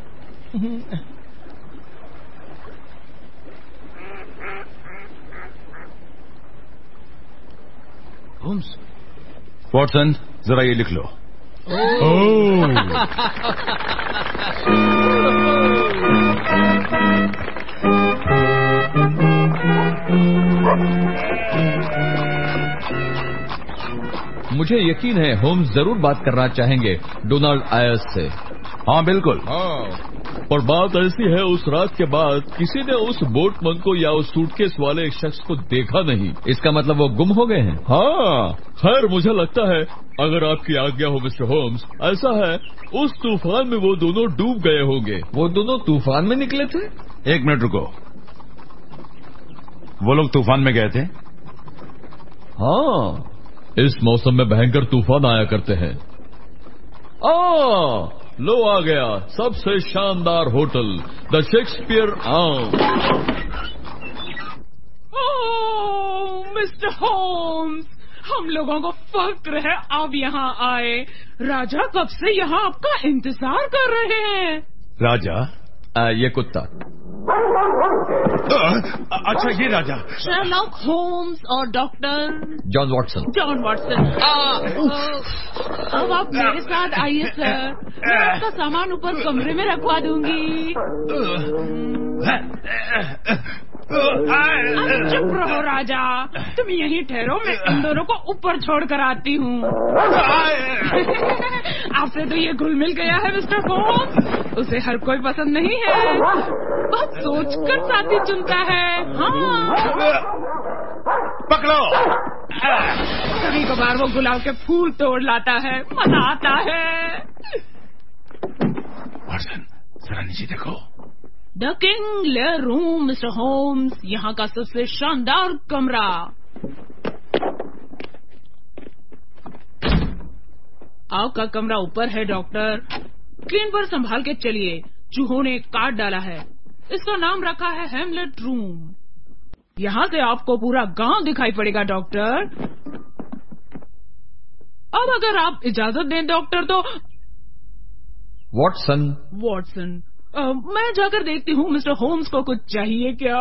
होम्स, वॉटसन, जरा ये लिख लो। ओह। मुझे यकीन है होम्स जरूर बात करना चाहेंगे डोनाल्ड आयर्स से। हाँ बिल्कुल। हाँ। और बात ऐसी है, उस रात के बाद किसी ने उस बोटमैन को या उस सूटकेस वाले शख्स को देखा नहीं। इसका मतलब वो गुम हो गए हैं? हाँ, खैर मुझे लगता है, अगर आपकी आज्ञा हो मिस्टर होम्स, ऐसा है उस तूफान में वो दोनों डूब गए होंगे। वो दोनों तूफान में निकले थे? एक मिनट रुको, वो लोग तूफान में गए थे? हाँ, इस मौसम में भयंकर तूफान आया करते हैं। आ, लो आ गया सबसे शानदार hotel, the Shakespeare Arms. Oh mister Holmes, हम लोगों को फक्र है आप यहाँ आए। राजा कब से यहाँ आपका इंतजार कर रहे हैं। राजा? आ, ये कुत्ता। अच्छा ये राजा। शर्लॉक होम्स और doctor John Watson. John Watson. अब आप मेरे साथ आइए सर, मैं आपका सामान ऊपर कमरे में रखवा दूंगी। चुप रहो राजा, तुम यहीं ठहरो, मैं इन दोनों को ऊपर छोड़ कर आती हूँ। आपसे तो ये घुल मिल गया है मिस्टर होम्स, उसे हर कोई पसंद नहीं है, बहुत सोच कर साथी चुनता है। हाँ पकड़ो। कभी कभार वो गुलाब के फूल तोड़ लाता है, मजा आता है। वॉटसन जरा नीचे देखो। The King Lear room mister Holmes, यहाँ का सबसे शानदार कमरा। आपका कमरा ऊपर है डॉक्टर, स्क्रीन पर संभाल के चलिए, चूहों ने काट डाला है। इसका नाम रखा है हेमलेट रूम। यहाँ से आपको पूरा गांव दिखाई पड़ेगा डॉक्टर। अब अगर आप इजाजत दें डॉक्टर तो। वॉटसन वॉटसन Uh, मैं जाकर देखती हूँ मिस्टर होम्स को कुछ चाहिए क्या?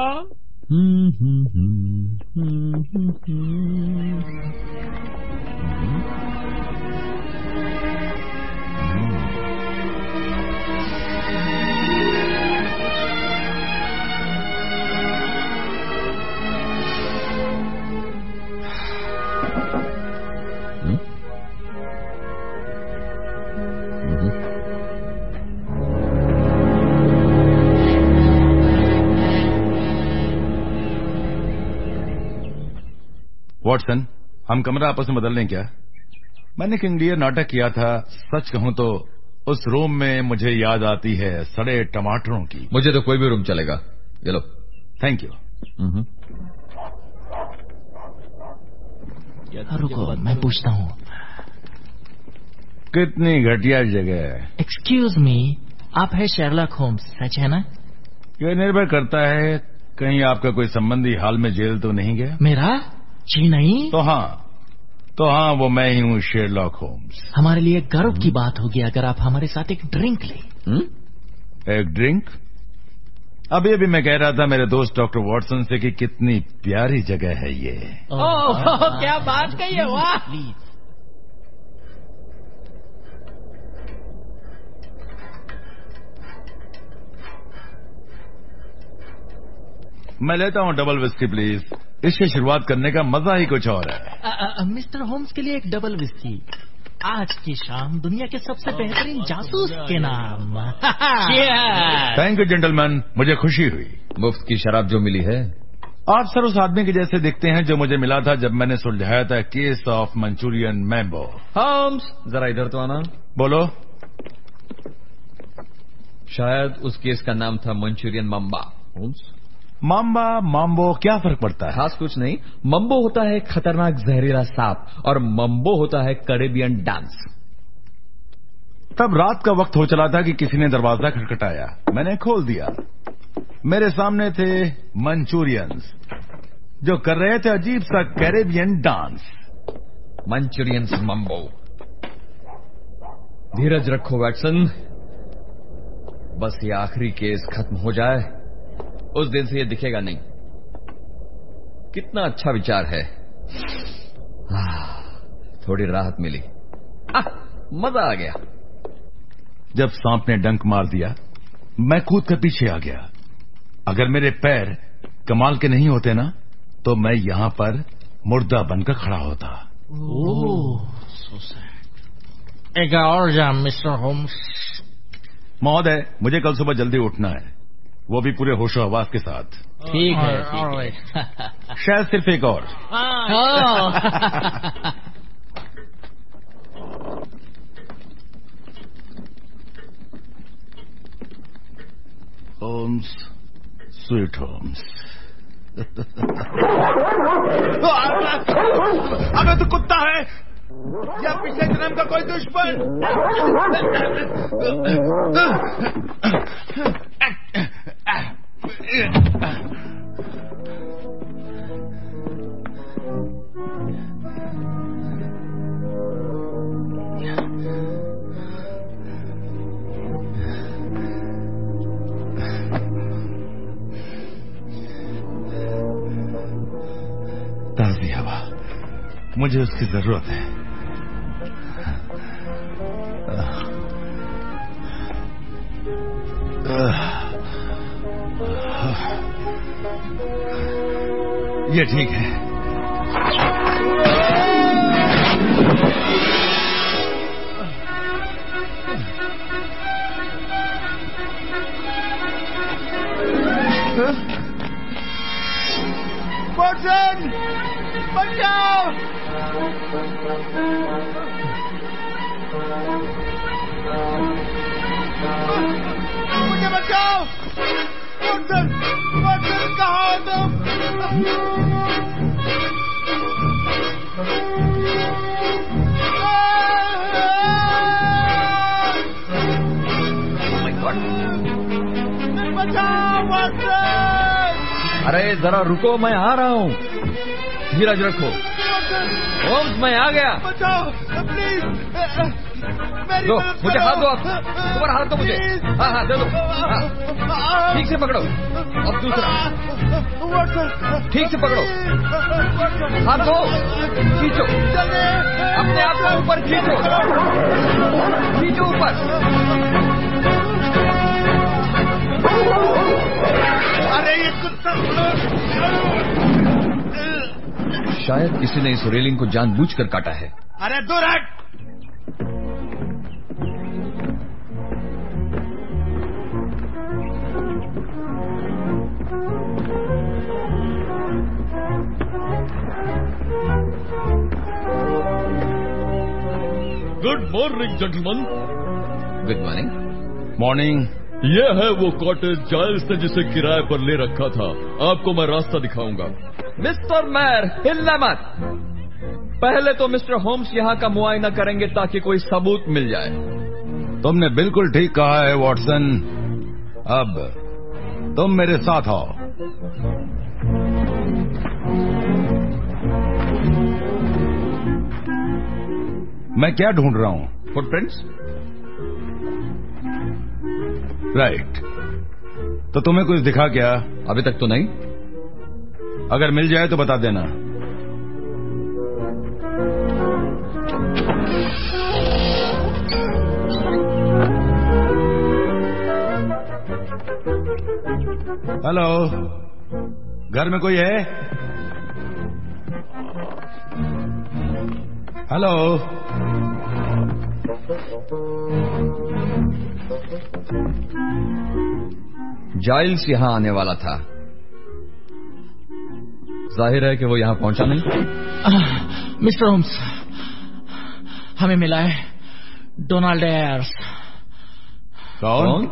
वॉटसन, हम कमरा आपस में बदल लें क्या? मैंने किंग लियर नाटक किया था, सच कहूं तो उस रूम में मुझे याद आती है सड़े टमाटरों की। मुझे तो कोई भी रूम चलेगा, ये लो। Thank you. रुको मैं पूछता हूँ। कितनी घटिया जगह है। एक्सक्यूज मी, आप है शेरलॉक होम्स, सच है ना? यह निर्भर करता है, कहीं आपका कोई संबंधी हाल में जेल तो नहीं गया? मेरा? जी नहीं। तो हाँ तो हाँ वो मैं ही हूँ, शेरलॉक होम्स। हमारे लिए गर्व की बात होगी अगर आप हमारे साथ एक ड्रिंक लें। एक ड्रिंक? अभी अभी मैं कह रहा था मेरे दोस्त डॉक्टर वॉटसन से कि कितनी प्यारी जगह है ये। ओह क्या बात कही है, वाह। मैं लेता हूँ डबल विस्की प्लीज। इसकी शुरुआत करने का मजा ही कुछ और है। मिस्टर होम्स के लिए एक डबल विस्की, आज की शाम दुनिया के सबसे बेहतरीन जासूस के नाम। थैंक यू जेंटलमैन, मुझे खुशी हुई। मुफ्त की शराब जो मिली है। आप सर उस आदमी के जैसे दिखते हैं जो मुझे मिला था जब मैंने सुलझाया था case of Manchurian mambo. Holmes जरा इधर तो आना। बोलो। शायद उस केस का नाम था Manchurian mamba. Holmes, mamba mambo क्या फर्क पड़ता है? खास कुछ नहीं। मम्बो होता है खतरनाक जहरीला सांप और मम्बो होता है कैरेबियन डांस। तब रात का वक्त हो चला था कि किसी ने दरवाजा खटखटाया, मैंने खोल दिया। मेरे सामने थे मंचूरियंस जो कर रहे थे अजीब सा कैरेबियन डांस। Manchurians mambo. धीरज रखो वैटसन, बस ये आखिरी केस खत्म हो जाए, उस दिन से ये दिखेगा नहीं। कितना अच्छा विचार है। थोड़ी राहत मिली, आ, मजा आ गया। जब सांप ने डंक मार दिया मैं कूद कर पीछे आ गया। अगर मेरे पैर कमाल के नहीं होते ना तो मैं यहां पर मुर्दा बनकर खड़ा होता। Oh, so sad. एक और जाम मिस्टर होम्स। महोदय, मुझे कल सुबह जल्दी उठना है, वो भी पूरे होशो हवास के साथ। ठीक है, ठीक है। शायद सिर्फ एक और। Holmes, sweet Holmes. अबे तो कुत्ता है या पिछले जन्म का कोई दुश्मन? ताज़ी हवा, मुझे उसकी जरूरत है। ये ठीक है। वॉटसन, बचाओ! मुझे बचाओ! वॉटसन, वॉटसन, कहाँ हो तुम? बचाओ वॉटसन! अरे जरा रुको, मैं आ रहा हूँ। धीरज रखो। होम्स, मैं आ गया। बचाओ प्लीज, दो, मुझे हाथ दो। आप तुम्हारा हाथ दो मुझे। हाँ हाँ दे दो। हाँ, ठीक से पकड़ो। अब दूसरा, ठीक से पकड़ो। हाथ दो, खींचो, अपने आप को ऊपर खींचो, खींचो ऊपर। अरे ये कुत्ता! शायद किसी ने इस रेलिंग को जानबूझकर काटा है। अरे दूर हट! Good morning gentleman. Good morning. Morning. ये है वो कॉटेज जाइल्स ने जिसे किराए पर ले रखा था। आपको मैं रास्ता दिखाऊंगा। मिस्टर मैयर, हिलना मत। पहले तो मिस्टर होम्स यहाँ का मुआयना करेंगे ताकि कोई सबूत मिल जाए। तुमने बिल्कुल ठीक कहा है वॉटसन। अब तुम मेरे साथ आओ। मैं क्या ढूंढ रहा हूं? फुटप्रिंट्स? राइट। तो तुम्हें कुछ दिखा क्या? अभी तक तो नहीं। अगर मिल जाए तो बता देना। हेलो, घर में कोई है? हेलो, जाइल्स यहाँ आने वाला था। जाहिर है कि वो यहाँ पहुंचा नहीं। मिस्टर होम्स, हमें मिला है डोनाल्ड एयर्स। कौन?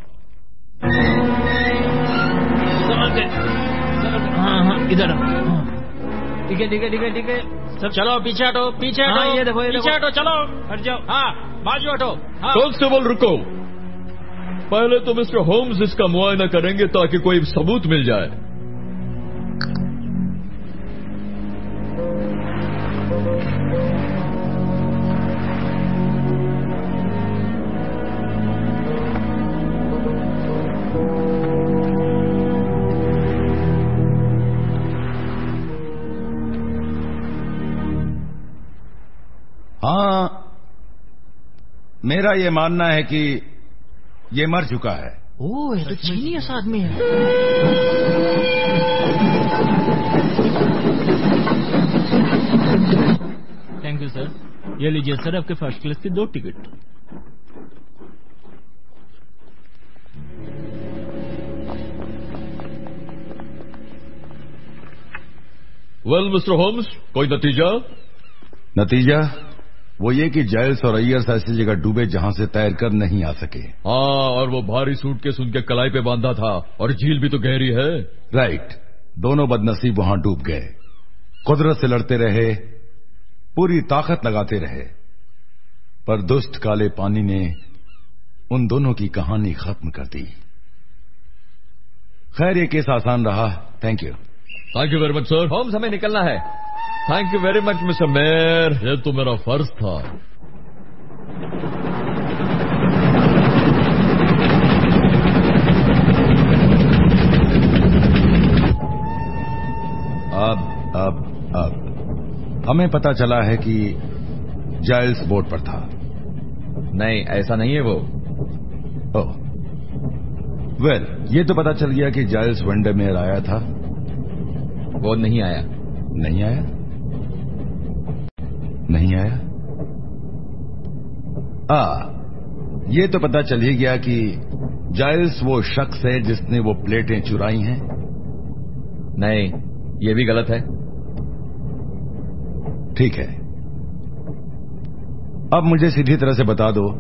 हाँ हाँ इधर। ठीक है ठीक है ठीक है ठीक है। सब चलो पीछे हटो, पीछे हटो। हाँ, ये देखो ये पीछे हटो, चलो हट जाओ। हाँ बाजू हटो। कांस्टेबल रुको। पहले तो मिस्टर होम्स इसका मुआयना करेंगे ताकि कोई सबूत मिल जाए। हाँ, मेरा ये मानना है कि ये मर चुका है। ओह, ये तो जीनियस आदमी है। Thank you sir. ये लीजिए सर आपके फर्स्ट क्लास की दो टिकट। वेल मिस्टर होम्स, कोई नतीजा? नतीजा वो ये कि जाइल्स और अय्यर्स ऐसी जगह डूबे जहां से तैर कर नहीं आ सके। हाँ, और वो भारी सूटकेस उनके कलाई पे बांधा था, और झील भी तो गहरी है। राइट, दोनों बदनसीब वहां डूब गए। कुदरत से लड़ते रहे, पूरी ताकत लगाते रहे, पर दुष्ट काले पानी ने उन दोनों की कहानी खत्म कर दी। खैर, ये केस आसान रहा। Thank you. Thank you very much sir. Holmes, हमें निकलना है। Thank you very much mister mayor. ये तो मेरा फर्ज था। अब अब अब हमें पता चला है कि जाइल्स बोट पर था। नहीं, ऐसा नहीं है वो। ओह, वेल, ये तो पता चल गया कि जाइल्स वेंडरमेयर आया था। वो नहीं आया। नहीं आया? नहीं आया? आ, ये तो पता चल ही गया कि जाइल्स वो शख्स है जिसने वो प्लेटें चुराई हैं। नहीं, ये भी गलत है। ठीक है, अब मुझे सीधी तरह से बता दो।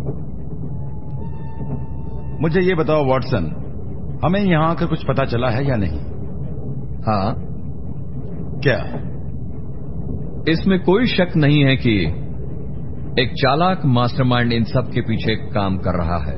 मुझे ये बताओ वॉटसन, हमें यहां आकर कुछ पता चला है या नहीं? हाँ। क्या? इसमें कोई शक नहीं है कि एक चालाक मास्टरमाइंड इन सब के पीछे काम कर रहा है।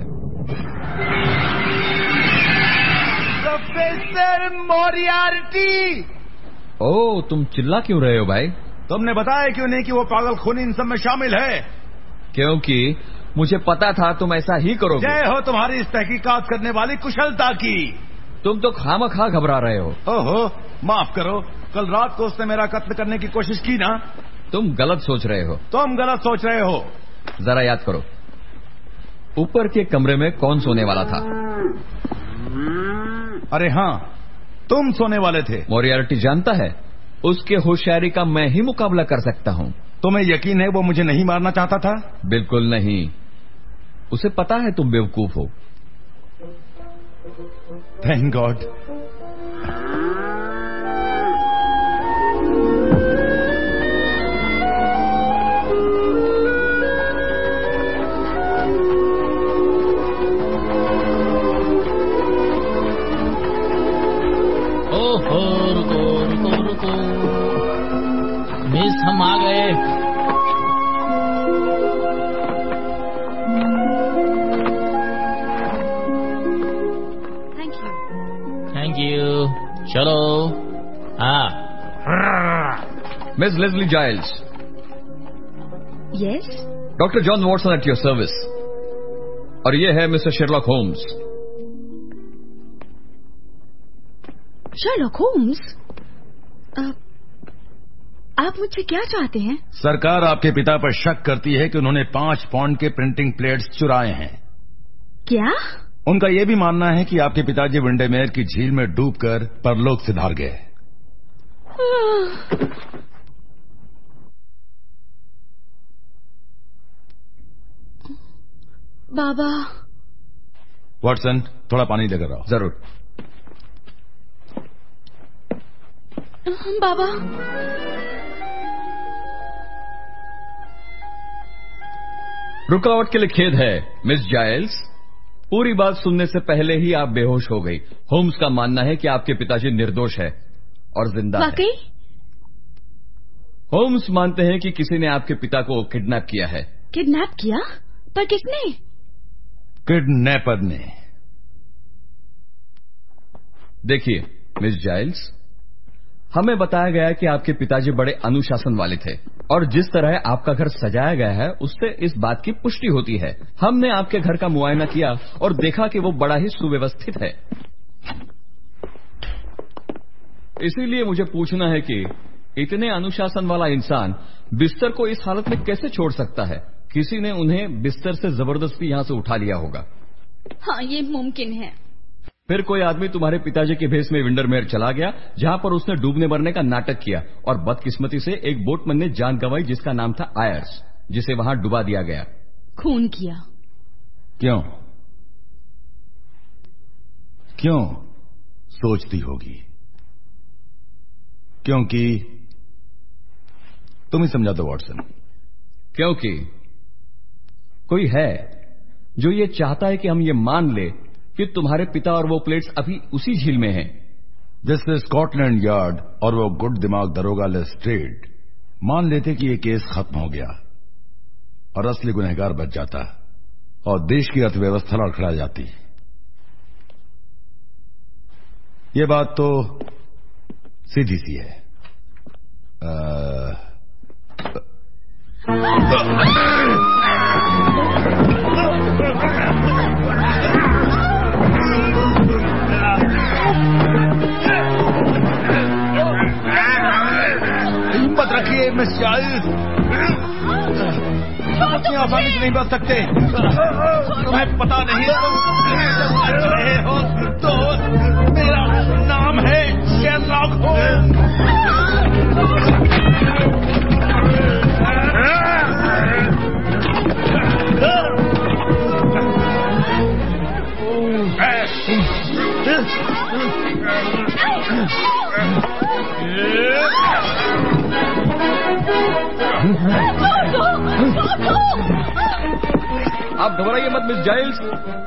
Professor Moriarty! ओह, तुम चिल्ला क्यों रहे हो भाई? तुमने बताया क्यों नहीं कि वो पागल खूनी इन सब में शामिल है? क्योंकि मुझे पता था तुम ऐसा ही करोगे। जय हो तुम्हारी इस तहकीकात करने वाली कुशलता की। तुम तो खामखा घबरा रहे हो। ओहो, माफ करो, कल रात को उसने मेरा कत्ल करने की कोशिश की ना। तुम गलत सोच रहे हो। तुम गलत सोच रहे हो। जरा याद करो, ऊपर के कमरे में कौन सोने वाला था? अरे हाँ, तुम सोने वाले थे। मोरियार्टी जानता है उसके होशियारी का मैं ही मुकाबला कर सकता हूँ। तुम्हें यकीन है वो मुझे नहीं मारना चाहता था? बिल्कुल नहीं, उसे पता है तुम बेवकूफ हो। Thank God. ओहो, रुको रुको रुको, मिस हम आ गए। Thank you. Thank you. चलो। हाँ। Miss Leslie Giles. Yes. Doctor John Watson at your service. और ये है mister Sherlock Holmes. Sherlock Holmes, आप मुझसे क्या चाहते हैं? सरकार आपके पिता पर शक करती है कि उन्होंने पांच पौंड के प्रिंटिंग प्लेट्स चुराए हैं। क्या? उनका यह भी मानना है कि आपके पिताजी विंडरमेयर की झील में डूबकर परलोक सिधार गए। बाबा। वॉटसन, थोड़ा पानी लेकर आओ। जरूर। बाबा। रुकावट के लिए खेद है मिस जाइल्स। पूरी बात सुनने से पहले ही आप बेहोश हो गई। होम्स का मानना है कि आपके पिताजी निर्दोष है और जिंदा है। वाकई? होम्स मानते हैं कि किसी ने आपके पिता को किडनैप किया है। किडनैप किया? पर किसने? किडनैपर ने। देखिए मिस जाइल्स, हमें बताया गया कि आपके पिताजी बड़े अनुशासन वाले थे, और जिस तरह आपका घर सजाया गया है उससे इस बात की पुष्टि होती है। हमने आपके घर का मुआयना किया और देखा कि वो बड़ा ही सुव्यवस्थित है। इसीलिए मुझे पूछना है कि इतने अनुशासन वाला इंसान बिस्तर को इस हालत में कैसे छोड़ सकता है? किसी ने उन्हें बिस्तर से जबरदस्ती यहां से उठा लिया होगा। हाँ, ये मुमकिन है। फिर कोई आदमी तुम्हारे पिताजी के भेष में विंडरमेयर चला गया, जहां पर उसने डूबने मरने का नाटक किया, और बदकिस्मती से एक बोटमैन ने जान गंवाई जिसका नाम था आयर्स, जिसे वहां डुबा दिया गया। खून किया। क्यों? क्यों सोचती होगी? क्योंकि तुम ही समझा दो वॉटसन। क्योंकि कोई है जो ये चाहता है कि हम ये मान ले कि तुम्हारे पिता और वो प्लेट्स अभी उसी झील में हैं। जैसे स्कॉटलैंड यार्ड और वो गुड दिमाग दरोगा लेस्ट्रेड मान लेते कि ये केस खत्म हो गया और असली गुनहगार बच जाता और देश की अर्थव्यवस्था लड़खड़ा जाती। ये बात तो सीधी सी है। आ... हिम्मत रखिए मिस चाइल्ड, तुम इतनी आसानी से नहीं बच सकते। तुम्हें पता नहीं तुम बच रहे हो तो मेरा नाम है शेरलॉक होम्स। आप घबराइए मत मिस जाइल्स।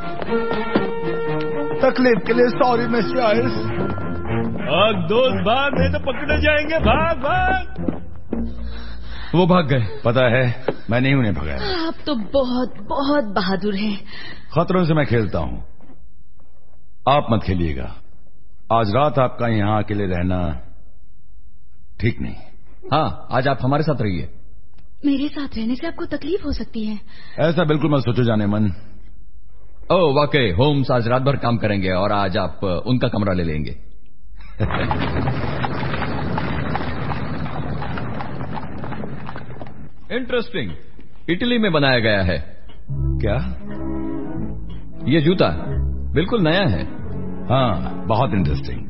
तकलीफ के लिए सॉरी मिस जाइल्स। भाग दोस्त भाग, नहीं तो पकड़े जाएंगे। भाग भाग। वो भाग गए। पता है मैं नहीं उन्हें भगाया। आप तो बहुत बहुत बहादुर हैं। खतरों से मैं खेलता हूं, आप मत खेलिएगा। आज रात आपका यहां अकेले रहना ठीक नहीं। हाँ, आज आप हमारे साथ रहिए। मेरे साथ रहने से आपको तकलीफ हो सकती है। ऐसा बिल्कुल मत सोचो जाने मन। ओह वाकई होम्स आज रात भर काम करेंगे और आज आप उनका कमरा ले लेंगे। इंटरेस्टिंग, इटली में बनाया गया है। क्या? ये जूता बिल्कुल नया है। हाँ, बहुत इंटरेस्टिंग।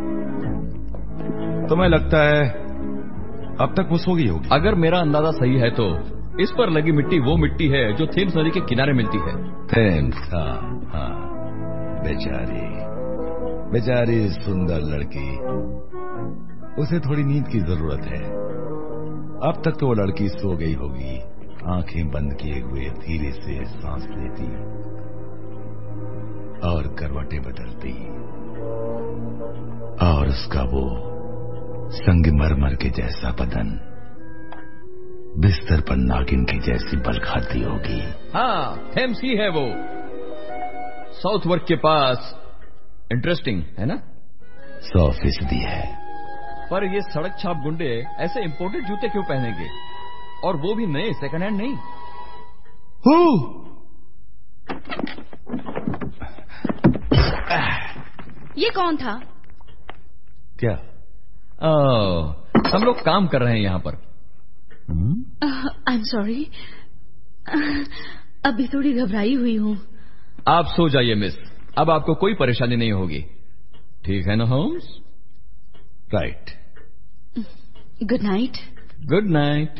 तुम्हें लगता है अब तक वो सो गई होगी? अगर मेरा अंदाजा सही है तो इस पर लगी मिट्टी वो मिट्टी है जो थेम्स नदी के किनारे मिलती है। थेम्स, हाँ हाँ। बेचारी बेचारी सुंदर लड़की, उसे थोड़ी नींद की जरूरत है। अब तक तो वो लड़की सो गई होगी, आंखें बंद किए हुए धीरे से सांस लेती और करवटें बदलती और उसका वो संगमरमर के जैसा बदन बिस्तर पर नागिन की जैसी बल खाती होगी। हाँ, थेम्स ही है वो, साउथवर्क के पास। इंटरेस्टिंग है ना? सौ फीसदी है। पर ये सड़क छाप गुंडे ऐसे इंपोर्टेड जूते क्यों पहनेंगे, और वो भी नए, सेकंड हैंड नहीं? ये कौन था? क्या? ओह, हम लोग काम कर रहे हैं यहाँ पर। आई एम सॉरी, अभी थोड़ी घबराई हुई हूँ। आप सो जाइए मिस, अब आपको कोई परेशानी नहीं होगी। ठीक है ना Holmes? Right. Good night. Good night.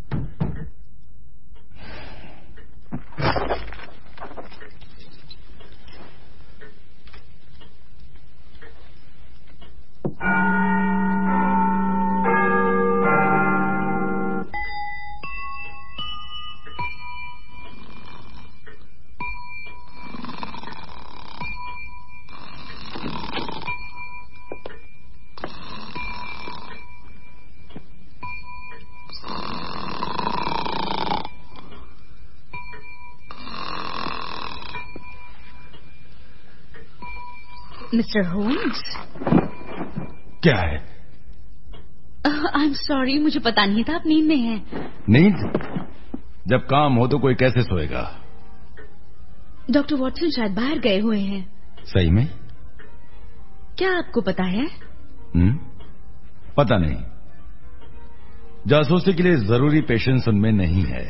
Mister Holmes. क्या है? आई एम सॉरी, मुझे पता नहीं था आप नींद में हैं। नींद? जब काम हो तो कोई कैसे सोएगा? डॉक्टर वॉटसन शायद बाहर गए हुए हैं। सही में? क्या आपको पता है? हम्म, पता नहीं। जासूसी के लिए जरूरी पेशेंस उनमें नहीं है।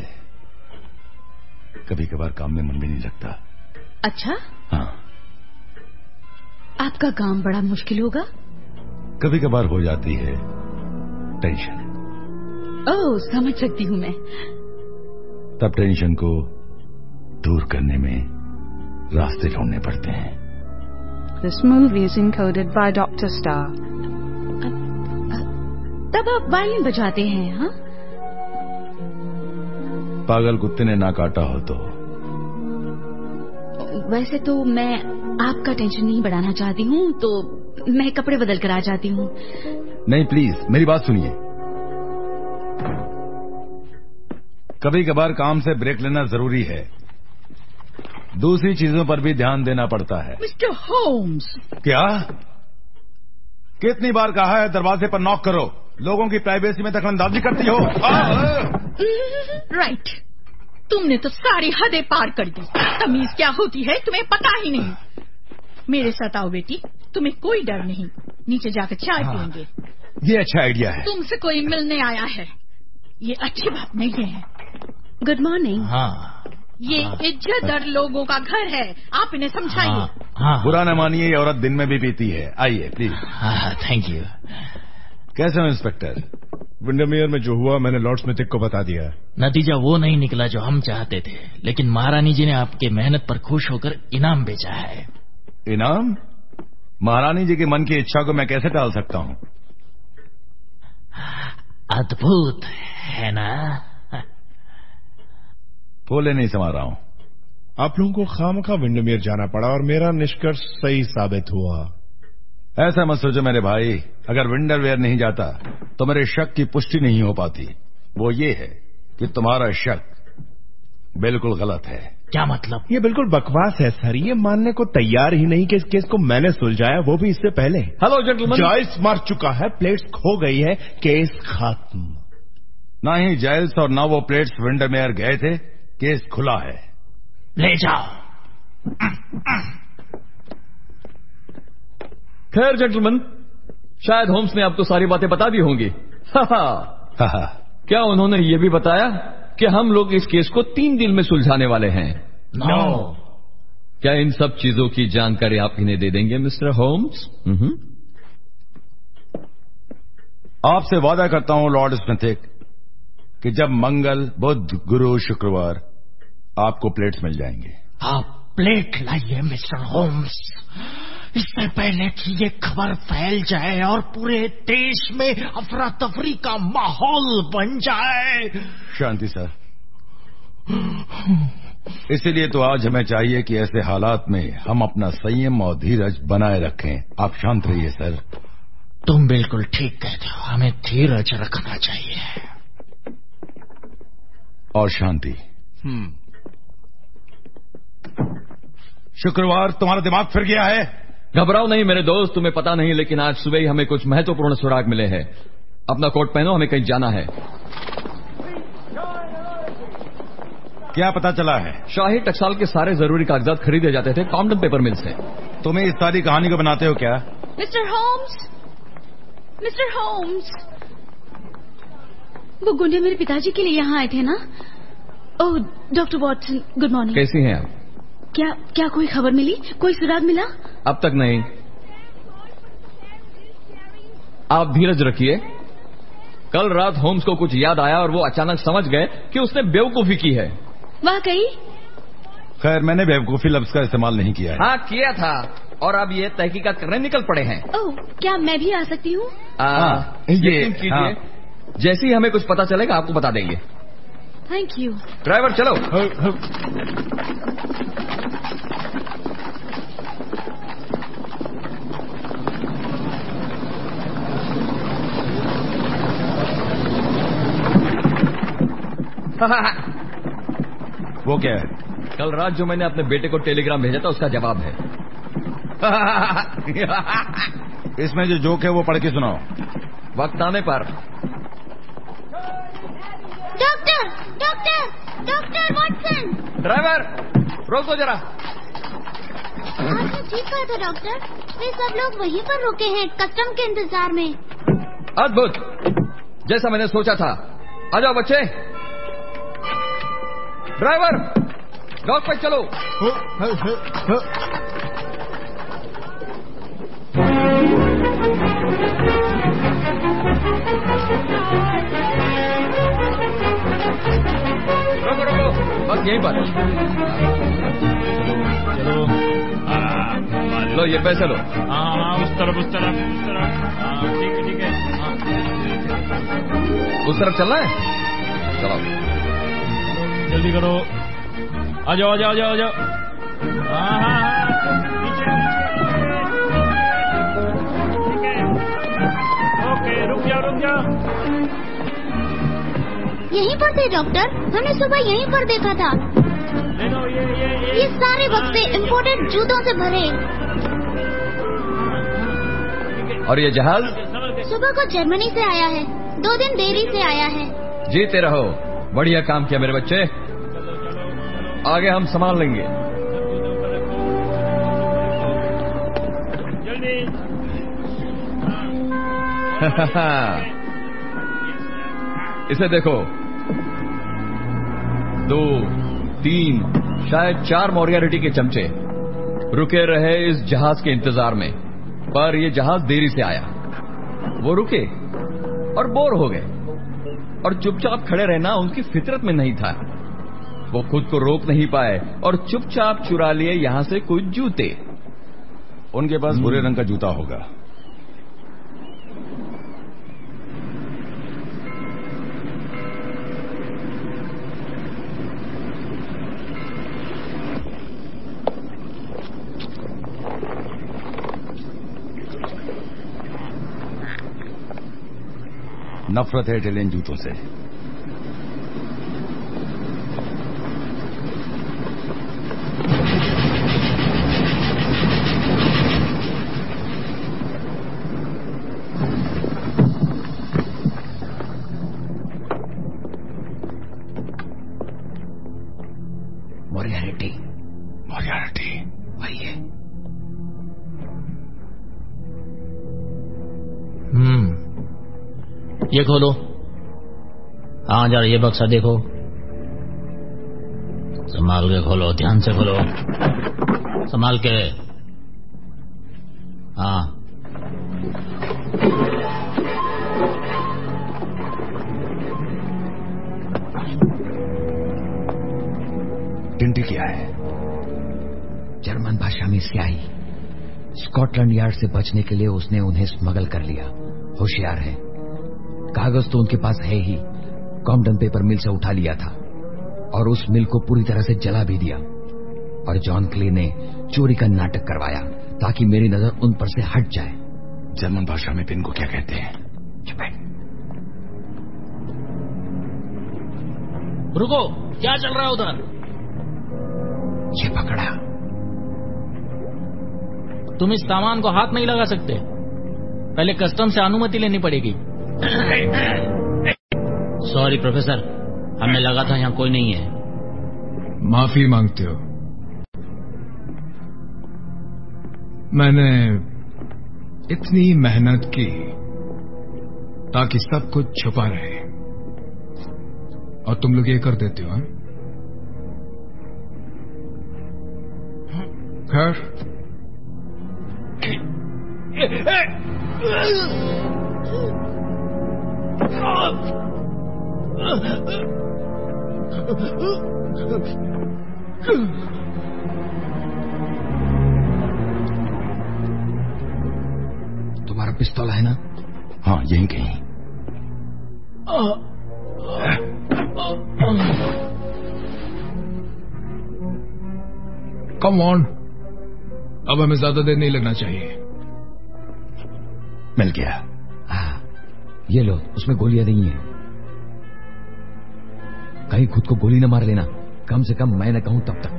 कभी कभार काम में मन भी नहीं लगता। अच्छा? हाँ। आपका काम बड़ा मुश्किल होगा? कभी कभार हो जाती है टेंशन। ओह, समझ सकती हूँ मैं। तब टेंशन को दूर करने में रास्ते ढूंढने पड़ते हैं। This movie is encoded by Doctor Star. कब आप वायलिन बजाते हैं? हाँ, पागल कुत्ते ने ना काटा हो तो। वैसे तो मैं आपका टेंशन नहीं बढ़ाना चाहती हूँ, तो मैं कपड़े बदल कर आ जाती हूँ। नहीं प्लीज, मेरी बात सुनिए। कभी कभार काम से ब्रेक लेना जरूरी है, दूसरी चीजों पर भी ध्यान देना पड़ता है। Mister Holmes. क्या? कितनी बार कहा है दरवाजे पर नॉक करो? लोगों की प्राइवेसी में दखलंदाजी करती हो। राइट, तुमने तो सारी हदें पार कर दी। तमीज क्या होती है तुम्हें पता ही नहीं। मेरे साथ आओ बेटी, तुम्हें कोई डर नहीं। नीचे जाकर चाय पियेंगे। ये अच्छा आइडिया है। तुमसे कोई मिलने आया है, ये अच्छी बात नहीं है। Good morning. हाँ, ये इज्जतदार लोगों का घर है, आप इन्हें समझाइए। हाँ, हाँ, बुरा न मानिए, ये औरत दिन में भी पीती है। आइए प्लीज। हाँ, थैंक यू। कैसे हो इंस्पेक्टर? विंडरमेयर में जो हुआ मैंने लॉर्ड स्मिथ को बता दिया। नतीजा वो नहीं निकला जो हम चाहते थे, लेकिन महारानी जी ने आपके मेहनत पर खुश होकर इनाम भेजा है। इनाम? महारानी जी के मन की इच्छा को मैं कैसे टाल सकता हूँ? अद्भुत है ना? बोले नहीं समझ रहा हूँ। आप लोगों को खामखा विंडरमेयर जाना पड़ा और मेरा निष्कर्ष सही साबित हुआ। ऐसा मत सोचो मेरे भाई, अगर विंडरवेयर नहीं जाता तो मेरे शक की पुष्टि नहीं हो पाती। वो ये है कि तुम्हारा शक बिल्कुल गलत है। क्या मतलब? ये बिल्कुल बकवास है सर, ये मानने को तैयार ही नहीं कि इस केस को मैंने सुलझाया, वो भी इससे पहले। Hello gentleman. जॉयस मर चुका है, प्लेट्स खो गई है, केस खत्म। ना ही जॉयस और ना वो प्लेट्स विंडरमेयर गए थे, केस खुला है। ले जाओ। खैर जेंटलमैन, शायद होम्स ने आपको सारी बातें बता दी होंगी। क्या उन्होंने ये भी बताया कि हम लोग इस केस को तीन दिन में सुलझाने वाले हैं? नो। no. क्या इन सब चीजों की जानकारी आप इन्हें दे देंगे मिस्टर होम्स? आपसे वादा करता हूं लॉर्ड स्मिथिक कि जब मंगल, बुध, गुरु, शुक्रवार आपको प्लेट्स मिल जाएंगे। आप प्लेट लाइए मिस्टर होम्स, इससे पहले कि ये खबर फैल जाए और पूरे देश में अफरा तफरी का माहौल बन जाए। शांति सर। इसीलिए तो आज हमें चाहिए कि ऐसे हालात में हम अपना संयम और धीरज बनाए रखें। आप शांत रहिए सर। तुम बिल्कुल ठीक कहते हो, हमें धीरज रखना चाहिए और शांति। हम्म। शुक्रवार तुम्हारा दिमाग फिर गया है? घबराओ नहीं मेरे दोस्त, तुम्हें पता नहीं लेकिन आज सुबह ही हमें कुछ महत्वपूर्ण सुराग मिले हैं। अपना कोट पहनो, हमें कहीं जाना है। क्या पता चला है? शाही टकसाल के सारे जरूरी कागजात खरीदे जाते थे कॉम्पटन पेपर मिल से। तुम्हें इस सारी कहानी को बनाते हो क्या? मिस्टर होम्स, मिस्टर होम्स, वो गुंडे मेरे पिताजी के लिए यहाँ आए थे ना? Oh doctor Watson, good morning. कैसी हैं आप? क्या क्या कोई खबर मिली? कोई सुराग मिला? अब तक नहीं। आप धीरज रखिए। कल रात होम्स को कुछ याद आया और वो अचानक समझ गए कि उसने बेवकूफी की है। वाकई? खैर मैंने बेवकूफी लफ्ज का इस्तेमाल नहीं किया है। हाँ किया था, और अब ये तहकीकात करने निकल पड़े हैं। ओह, क्या मैं भी आ सकती हूँ? यकीन कीजिए, हाँ। जैसे ही हमें कुछ पता चलेगा आपको बता देंगे। Thank you. ड्राइवर चलो। वो क्या है? कल रात जो मैंने अपने बेटे को टेलीग्राम भेजा था उसका जवाब है। इसमें जो जोक है वो पढ़ के सुनाओ। वक्त आने पर। Doctor, doctor, doctor Watson. Driver रोक दो जरा। आपने ठीक कहा था डॉक्टर, वे सब लोग वहीं पर रुके हैं कस्टम के इंतजार में। अद्भुत, जैसा मैंने सोचा था। आ जाओ बच्चे। ड्राइवर डॉक पे चलो। रोको रोको, बस यहीं पर। चलो। लो ये पैसे लो। हाँ हाँ उस तरफ उस तरफ उस तरफ। हाँ ठीक है ठीक है। हाँ उस तरफ चलना है, चलो जल्दी करो। आ जाओ आ जाओ आ जाओ आ जाओ। हाँ हाँ हाँ नीचे नीचे। ठीक है ओके, रुक जाओ रुक जाओ। यहीं पर थे डॉक्टर, हमने सुबह यहीं पर देखा था। ले लो ये ये ये, ये सारे बक्से इम्पोर्टेड जूतों से भरे। और ये जहाज सुबह को जर्मनी से आया है, दो दिन देरी से आया है। जीते रहो, बढ़िया काम किया मेरे बच्चे, आगे हम संभाल लेंगे। जल्दी। इसे देखो, दो तीन शायद चार मोरियारिटी के चमचे रुके रहे इस जहाज के इंतजार में, पर यह जहाज देरी से आया। वो रुके और बोर हो गए और चुपचाप खड़े रहना उनकी फितरत में नहीं था। वो खुद को रोक नहीं पाए और चुपचाप चुरा लिए यहां से कुछ जूते। उनके पास भूरे रंग का जूता होगा। नफरत है इटालियन जूतों से। मोरियारिटी मोरियारिटी वही है। हम्म ये खोलो। हाँ जरा ये बक्सा देखो, संभाल के खोलो, ध्यान से खोलो, संभाल के। हाँ टिंटी क्या है? जर्मन भाषा में स्याही। स्कॉटलैंड यार्ड से बचने के लिए उसने उन्हें स्मगल कर लिया। होशियार है, कागज तो उनके पास है ही, कॉम्पटन पेपर मिल से उठा लिया था और उस मिल को पूरी तरह से जला भी दिया। और जॉन क्ले ने चोरी का नाटक करवाया ताकि मेरी नजर उन पर से हट जाए। जर्मन भाषा में पिन को क्या कहते हैं? रुको, क्या चल रहा है उधर? ये पकड़ा। तुम इस सामान को हाथ नहीं लगा सकते, पहले कस्टम से अनुमति लेनी पड़ेगी। सॉरी प्रोफेसर, हमें लगा था यहाँ कोई नहीं है। माफी मांगते हो? मैंने इतनी मेहनत की ताकि सब कुछ छुपा रहे और तुम लोग ये कर देते हो। खैर तुम्हारा पिस्तौल है ना? हाँ यहीं कहीं। कम ऑन, अब हमें ज्यादा देर नहीं लगना चाहिए। मिल गया। हाँ ये लो, उसमें गोलियां नहीं है। कहीं खुद को गोली न मार लेना, कम से कम मैं न कहूं तब तक।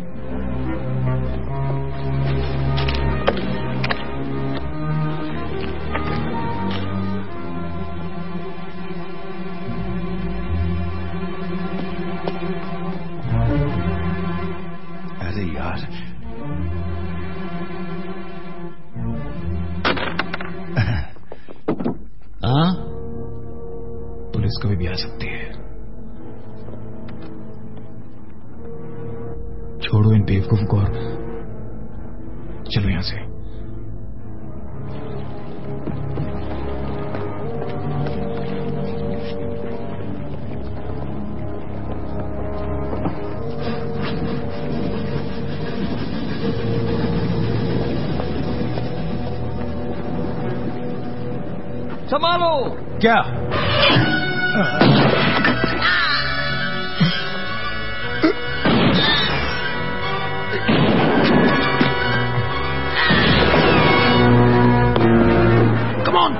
अरे यार, हाँ पुलिस कभी भी आ सकती है। छोड़ो इन बेवकूफ को और चलो यहां से। संभालो। क्या? Come on.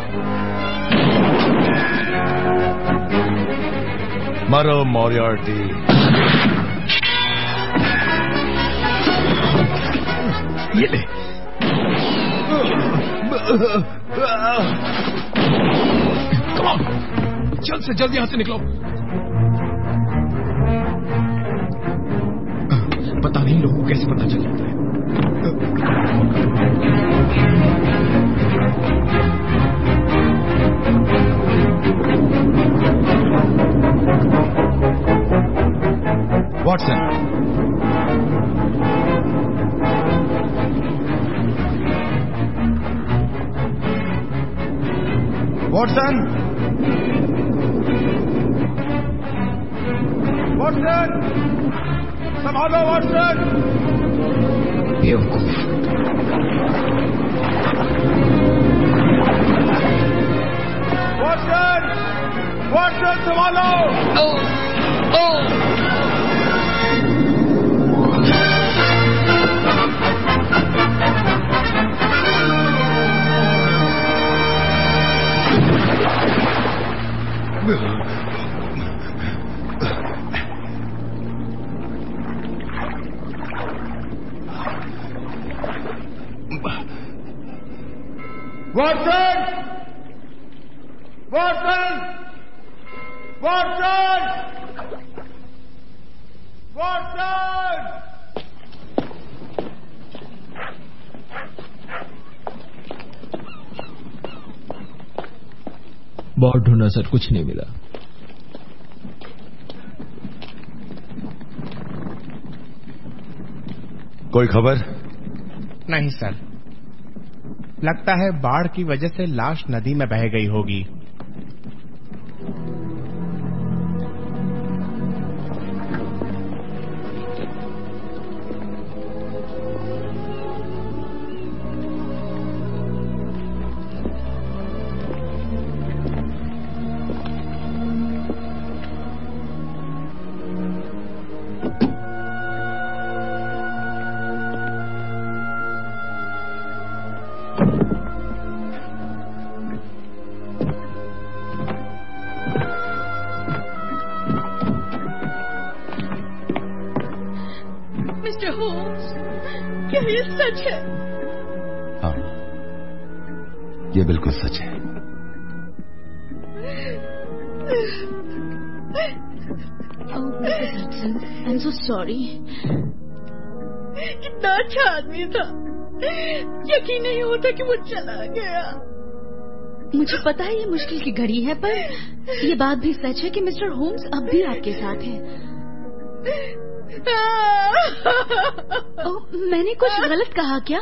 मरो मॉरियार्टी। ये ले। Come on. जल्द से जल्द यहां से निकलो। पता नहीं लोगों को कैसे पता चल जाता है। वॉटसन, वॉटसन, वॉटसन, संभालो वॉटसन। बेवकूफ। वॉटसन, वॉटसन संभालो। Oh, oh. Watson, Watson, Watson, Watson. बहुत ढूंढा सर, कुछ नहीं मिला। कोई खबर? नहीं सर, लगता है बाढ़ की वजह से लाश नदी में बह गई होगी। मिस्टर होम्स, क्या ये सच है? हाँ, ये बिल्कुल सच है। I am so sorry. कितना अच्छा आदमी था, यकीन नहीं होता कि वो चला गया। मुझे पता है ये मुश्किल की घड़ी है, पर ये बात भी सच है कि मिस्टर होम्स अब भी आपके साथ हैं। ओ, मैंने कुछ गलत कहा क्या?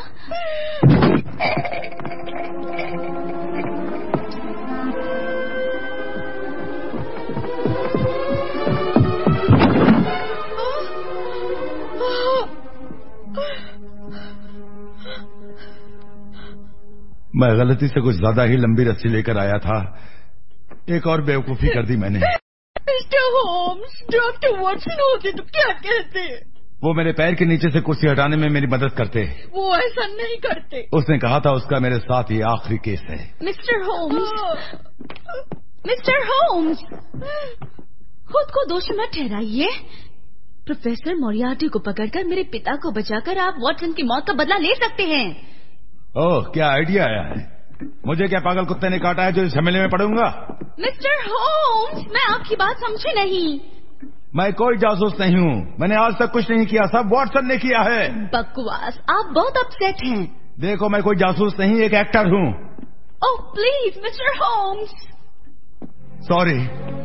मैं गलती से कुछ ज्यादा ही लंबी रस्सी लेकर आया था। एक और बेवकूफी कर दी मैंने। मिस्टर होम्स, डॉक्टर वॉटसन होते तो क्या कहते? वो मेरे पैर के नीचे से कुर्सी हटाने में मेरी मदद करते। वो ऐसा नहीं करते। उसने कहा था उसका मेरे साथ ये आखिरी केस है। मिस्टर होम्स, मिस्टर होम्स, खुद को दोषी मत ठहराइए। प्रोफेसर मोरियार्टी को पकड़कर मेरे पिता को बचाकर आप वॉटसन की मौत का बदला ले सकते हैं। ओह, क्या आइडिया आया है। मुझे क्या पागल कुत्ते ने काटा है जो इस झमेले में पड़ूंगा? मिस्टर होम्स, मैं आपकी बात समझी नहीं। मैं कोई जासूस नहीं हूँ। मैंने आज तक कुछ नहीं किया, सब वॉटसन ने किया है। बकवास, आप बहुत अपसेट हैं। देखो, मैं कोई जासूस नहीं, एक एक्टर हूँ। Oh please mister Holmes. Sorry.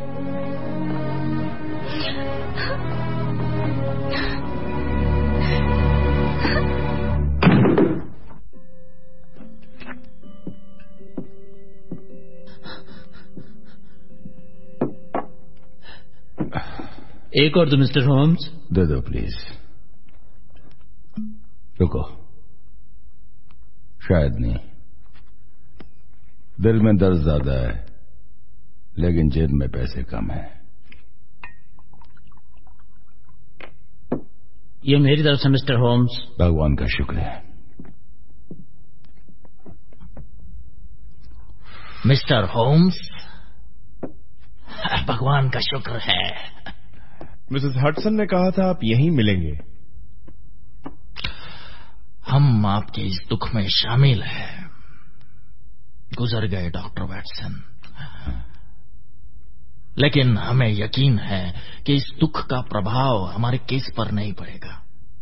एक और दो मिस्टर होम्स। दे दो प्लीज। रुको, शायद नहीं। दिल में दर्द ज्यादा है, लेकिन जेब में पैसे कम है। ये मेरी तरफ से मिस्टर होम्स। भगवान का शुक्र है। मिस्टर होम्स, भगवान का शुक्र है। मिसेस हडसन ने कहा था आप यहीं मिलेंगे। हम आपके इस दुख में शामिल हैं। गुजर गए डॉक्टर वैटसन, लेकिन हमें यकीन है कि इस दुख का प्रभाव हमारे केस पर नहीं पड़ेगा।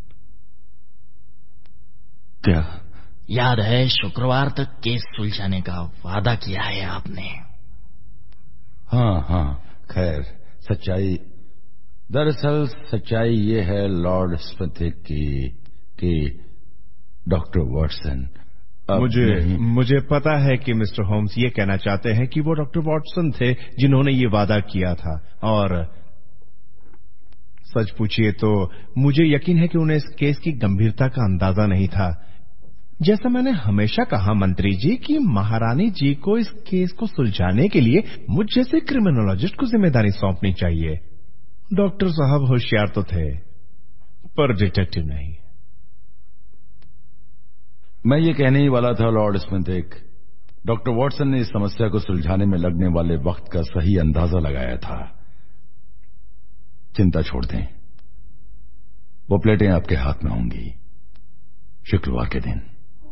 क्या? याद है शुक्रवार तक केस सुलझाने का वादा किया है आपने। हाँ हाँ, खैर सच्चाई, दरअसल सच्चाई ये है लॉर्ड स्मिथिक की कि डॉक्टर वॉटसन मुझे मुझे पता है कि मिस्टर होम्स ये कहना चाहते हैं कि वो डॉक्टर वॉटसन थे जिन्होंने ये वादा किया था, और सच पूछिए तो मुझे यकीन है कि उन्हें इस केस की गंभीरता का अंदाजा नहीं था। जैसा मैंने हमेशा कहा मंत्री जी कि महारानी जी को इस केस को सुलझाने के लिए मुझ जैसे क्रिमिनोलॉजिस्ट को जिम्मेदारी सौंपनी चाहिए। डॉक्टर साहब होशियार तो थे, पर डिटेक्टिव नहीं। मैं ये कहने ही वाला था लॉर्ड स्मिथिक, डॉक्टर वॉटसन ने इस समस्या को सुलझाने में लगने वाले वक्त का सही अंदाजा लगाया था। चिंता छोड़ दें, वो प्लेटें आपके हाथ में होंगी शुक्रवार के दिन।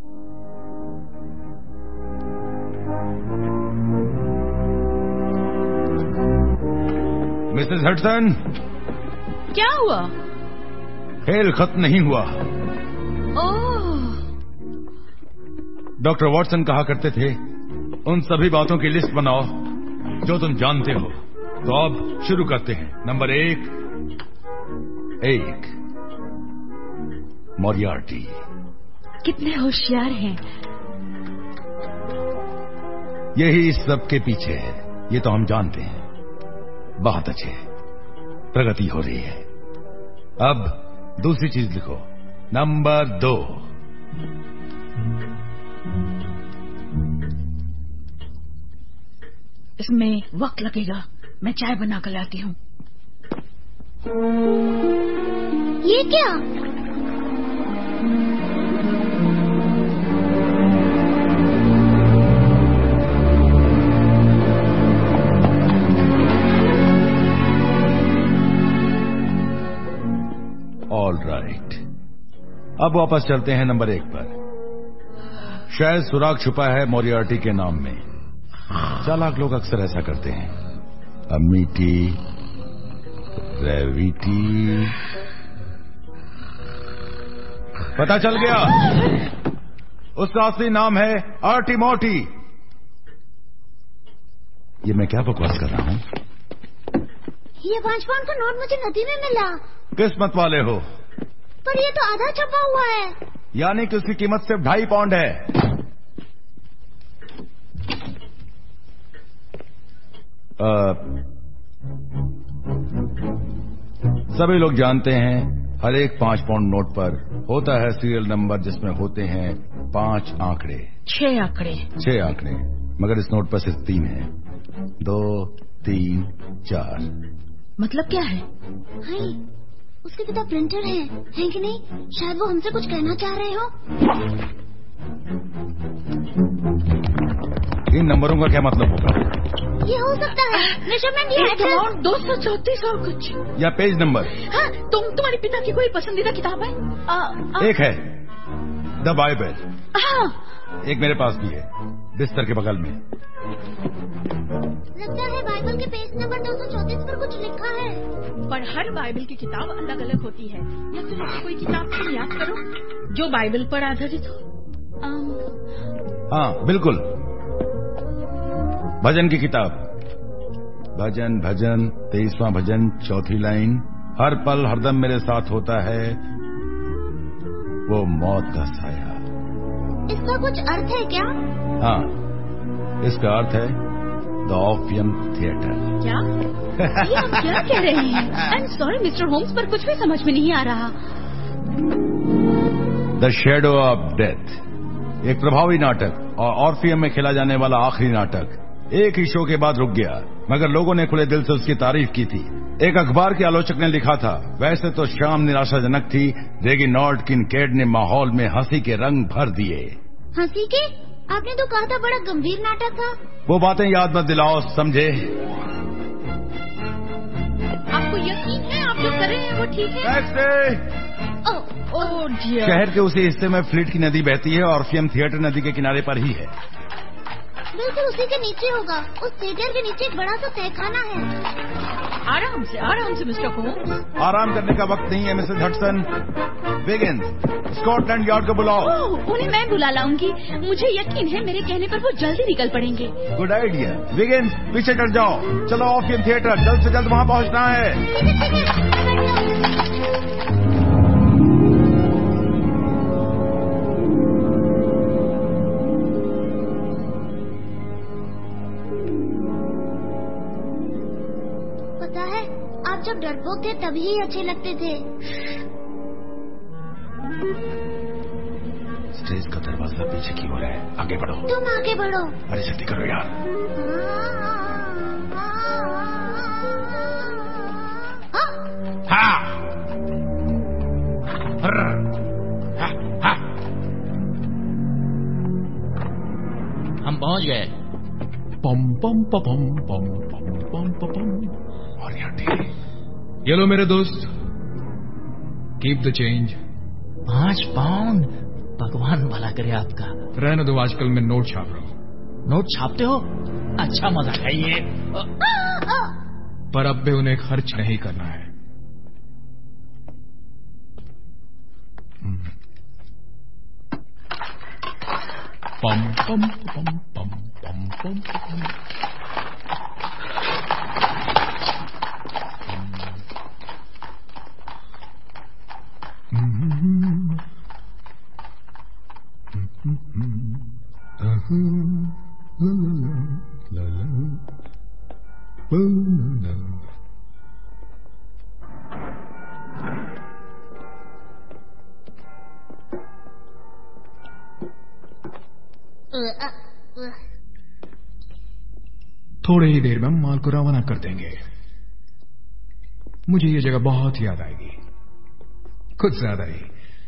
मिसेस हडसन, क्या हुआ? खेल खत्म नहीं हुआ। ओह, डॉक्टर वॉटसन कहा करते थे उन सभी बातों की लिस्ट बनाओ जो तुम जानते हो। तो अब शुरू करते हैं। नंबर एक, एक मोरियार्टी। कितने होशियार हैं। यही सब के पीछे है, ये तो हम जानते हैं। बहुत अच्छे, प्रगति हो रही है। अब दूसरी चीज लिखो। नंबर दो, इसमें वक्त लगेगा, मैं चाय बना कर लाती हूँ। ये क्या? ऑल राइट, अब वापस चलते हैं नंबर एक पर। शायद सुराग छुपा है मोरियार्टी के नाम में। चालाक लोग अक्सर ऐसा करते हैं। अमीटी, रेविटी, पता चल गया, उसका असली नाम है आर्टी मोटी। ये मैं क्या बकवास कर रहा हूं? ये पांच पाउंड का नोट मुझे नदी में मिला। किस्मत वाले हो। पर ये तो आधा छपा हुआ है। यानी कि उसकी कीमत सिर्फ ढाई पाउंड है। आ, सभी लोग जानते हैं हर एक पांच पाउंड नोट पर होता है सीरियल नंबर जिसमें होते हैं पांच आंकड़े। छह आंकड़े। छह आंकड़े, मगर इस नोट पर सिर्फ तीन है। दो, तीन, चार। मतलब क्या है? हाय, उसके पिता प्रिंटर है, है कि नहीं? शायद वो हमसे कुछ कहना चाह रहे हो। इन नंबरों का क्या मतलब होगा? ये हो सकता है मेजरमेंट या एड्रेस। दो सौ चौतीस और कुछ, या पेज नंबर। हाँ, तुम तुम्हारे पिता की कोई पसंदीदा किताब है? आ, आ, एक है द बाइबल। हाँ, एक मेरे पास भी है, बिस्तर के बगल में। लगता है बाइबल के पेज नंबर दो सौ चौतीस पर कुछ लिखा है। पर हर बाइबल की किताब अलग अलग होती है। या तुम कोई किताब तुम याद करो जो बाइबल पर आधारित हो। हाँ बिल्कुल, भजन की किताब। भजन भजन तेईसवां भजन, चौथी लाइन। हर पल हरदम मेरे साथ होता है वो मौत का साया। इसका कुछ अर्थ है क्या? हाँ, इसका अर्थ है द ऑपियम थिएटर। क्या? ये आप क्या कह रहे हैं? I am sorry mister Holmes, पर कुछ भी समझ में नहीं आ रहा। द शेडो ऑफ डेथ, एक प्रभावी नाटक और ऑर्फियम में खेला जाने वाला आखिरी नाटक एक ही शो के बाद रुक गया, मगर लोगों ने खुले दिल से उसकी तारीफ की थी। एक अखबार के आलोचक ने लिखा था, वैसे तो शाम निराशाजनक थी, लेकिन नॉर्थ किनकेड ने माहौल में हंसी के रंग भर दिए। हंसी के? आपने तो कहा था बड़ा गंभीर नाटक था। वो बातें याद मत दिलाओ, समझे? आपको यकीन है आप जो कर रहे हैं वो ठीक है? ओ, ओ शहर के उसी हिस्से में फ्लीट की नदी बहती है और ऑर्फियम थिएटर नदी के किनारे पर ही है। बिल्कुल उसी के नीचे होगा। उस थिएटर के नीचे एक बड़ा सा तहखाना है। आराम से आराम से मिस्टर होम्स। आराम करने का वक्त नहीं है Mrs Hudson. Wiggins, Scotland Yard को बुलाओ। ओह, उन्हें मैं बुला लाऊंगी। मुझे यकीन है मेरे कहने पर वो जल्दी निकल पड़ेंगे। Good idea. विगिंस, पीछे चढ़ जाओ। चलो ऑर्फियम थिएटर, जल्द से जल्द वहाँ पहुँचना है। जब डरपोक थे तभी ही अच्छे लगते थे। स्टेज का दरवाजा पीछे की ओर है, आगे बढ़ो। तुम आगे बढ़ो। अरे जल्दी करो यार। हाँ। हम पहुंच गए। पम पम पम पम पम पम पम। और यहाँ ठीक। ये लो मेरे दोस्त, कीप द चेंज। पांच पाउंड, भगवान भला करे आपका। रहने दो, आजकल मैं नोट छाप रहा हूँ। नोट छापते हो? अच्छा मजाक है ये। पर अब भी उन्हें खर्च नहीं करना है। पम पम पम पम पम पम पम। थोड़े ही देर में हम माल को रवाना कर देंगे। मुझे ये जगह बहुत याद आएगी, कुछ ज्यादा ही।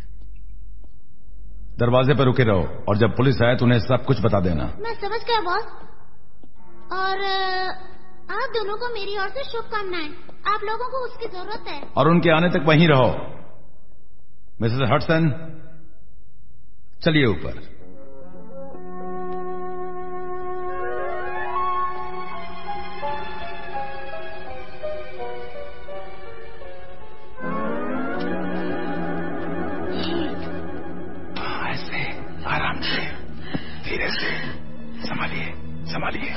दरवाजे पर रुके रहो और जब पुलिस आए तो उन्हें सब कुछ बता देना। मैं समझ गया बॉस। और आप दोनों को मेरी ओर से शुभकामनाएं। आप लोगों को उसकी जरूरत है। और उनके आने तक वहीं रहो। मिसेस हडसन, चलिए ऊपर। संभालिए।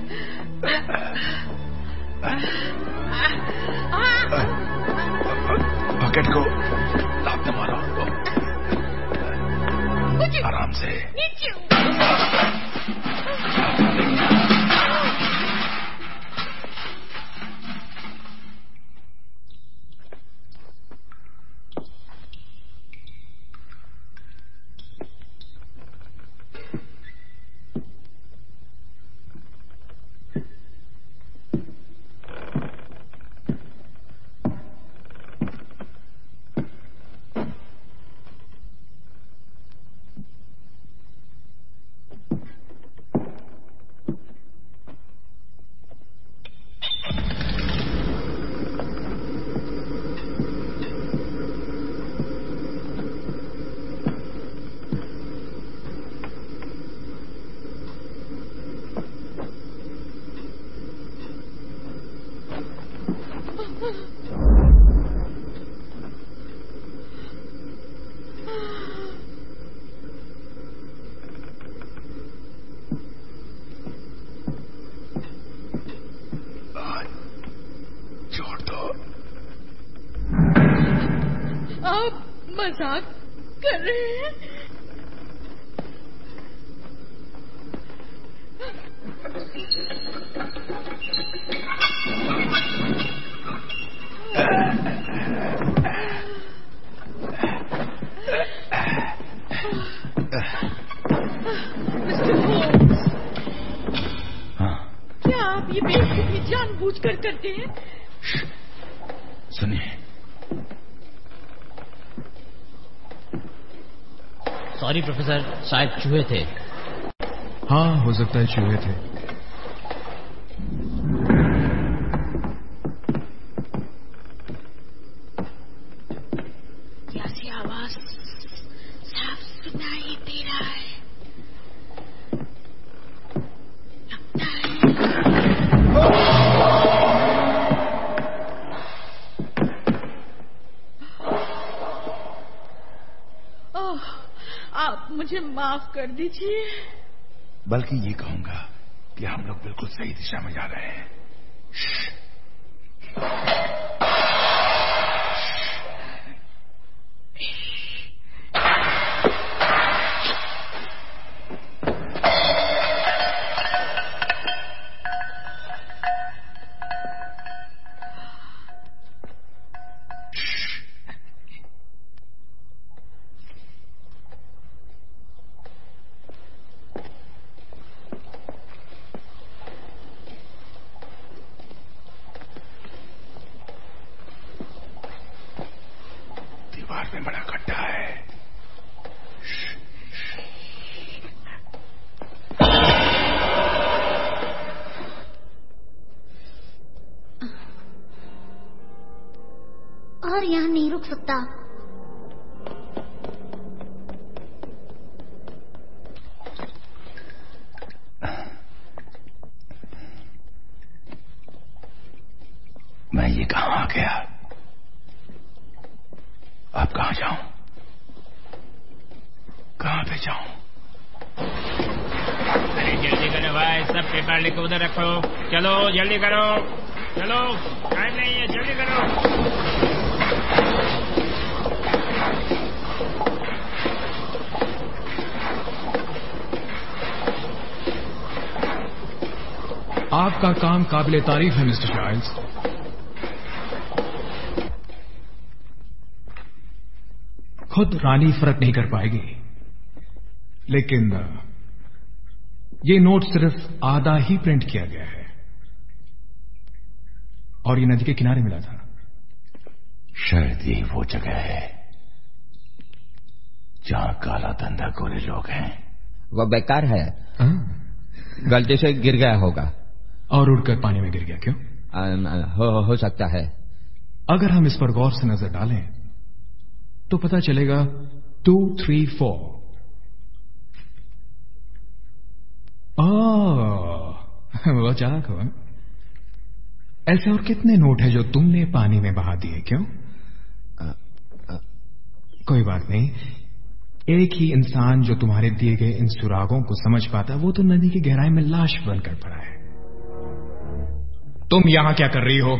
बकेट को लात मारो। आराम से। मजाक कर रहे हैं? आप ये बेवकूफी जानबूझकर करते हैं? सुनिए, सॉरी प्रोफेसर, शायद चूहे थे। हाँ, हो सकता है चूहे थे। कैसी आवाज साफ सुनाई दे रहा है। लगता है ओह, आप मुझे माफ कर दीजिए। बल्कि ये कहूंगा कि हम लोग बिल्कुल सही दिशा में जा रहे हैं। दीवार में बड़ा गड्ढा है। और यहाँ नहीं रुक सकता। मैं ये कहाँ आ गया? अब कहाँ जाऊं? कहाँ पे जाऊं? अरे जल्दी करो भाई, सब पेपर लेकर उधर रखो। चलो जल्दी करो, चलो टाइम नहीं है, जल्दी करो। आपका काम काबिले तारीफ है मिस्टर चाइल्ड्स। खुद रानी फर्क नहीं कर पाएगी, लेकिन ये नोट सिर्फ आधा ही प्रिंट किया गया है और ये नदी के किनारे मिला था। शायद यही वो जगह है जहां काला धंधा गोरे लोग हैं। वो बेकार है, गलती से गिर गया होगा और उड़कर पानी में गिर गया। क्यों? आ, हो, हो सकता है। अगर हम इस पर गौर से नजर डालें तो पता चलेगा टू थ्री फोर। वो चालाक हो। ऐसे और कितने नोट हैं जो तुमने पानी में बहा दिए? क्यों? आ, आ, कोई बात नहीं, एक ही इंसान जो तुम्हारे दिए गए इन सुरागों को समझ पाता, वो तो नदी की गहराई में लाश बनकर पड़ा है। तुम यहां क्या कर रही हो?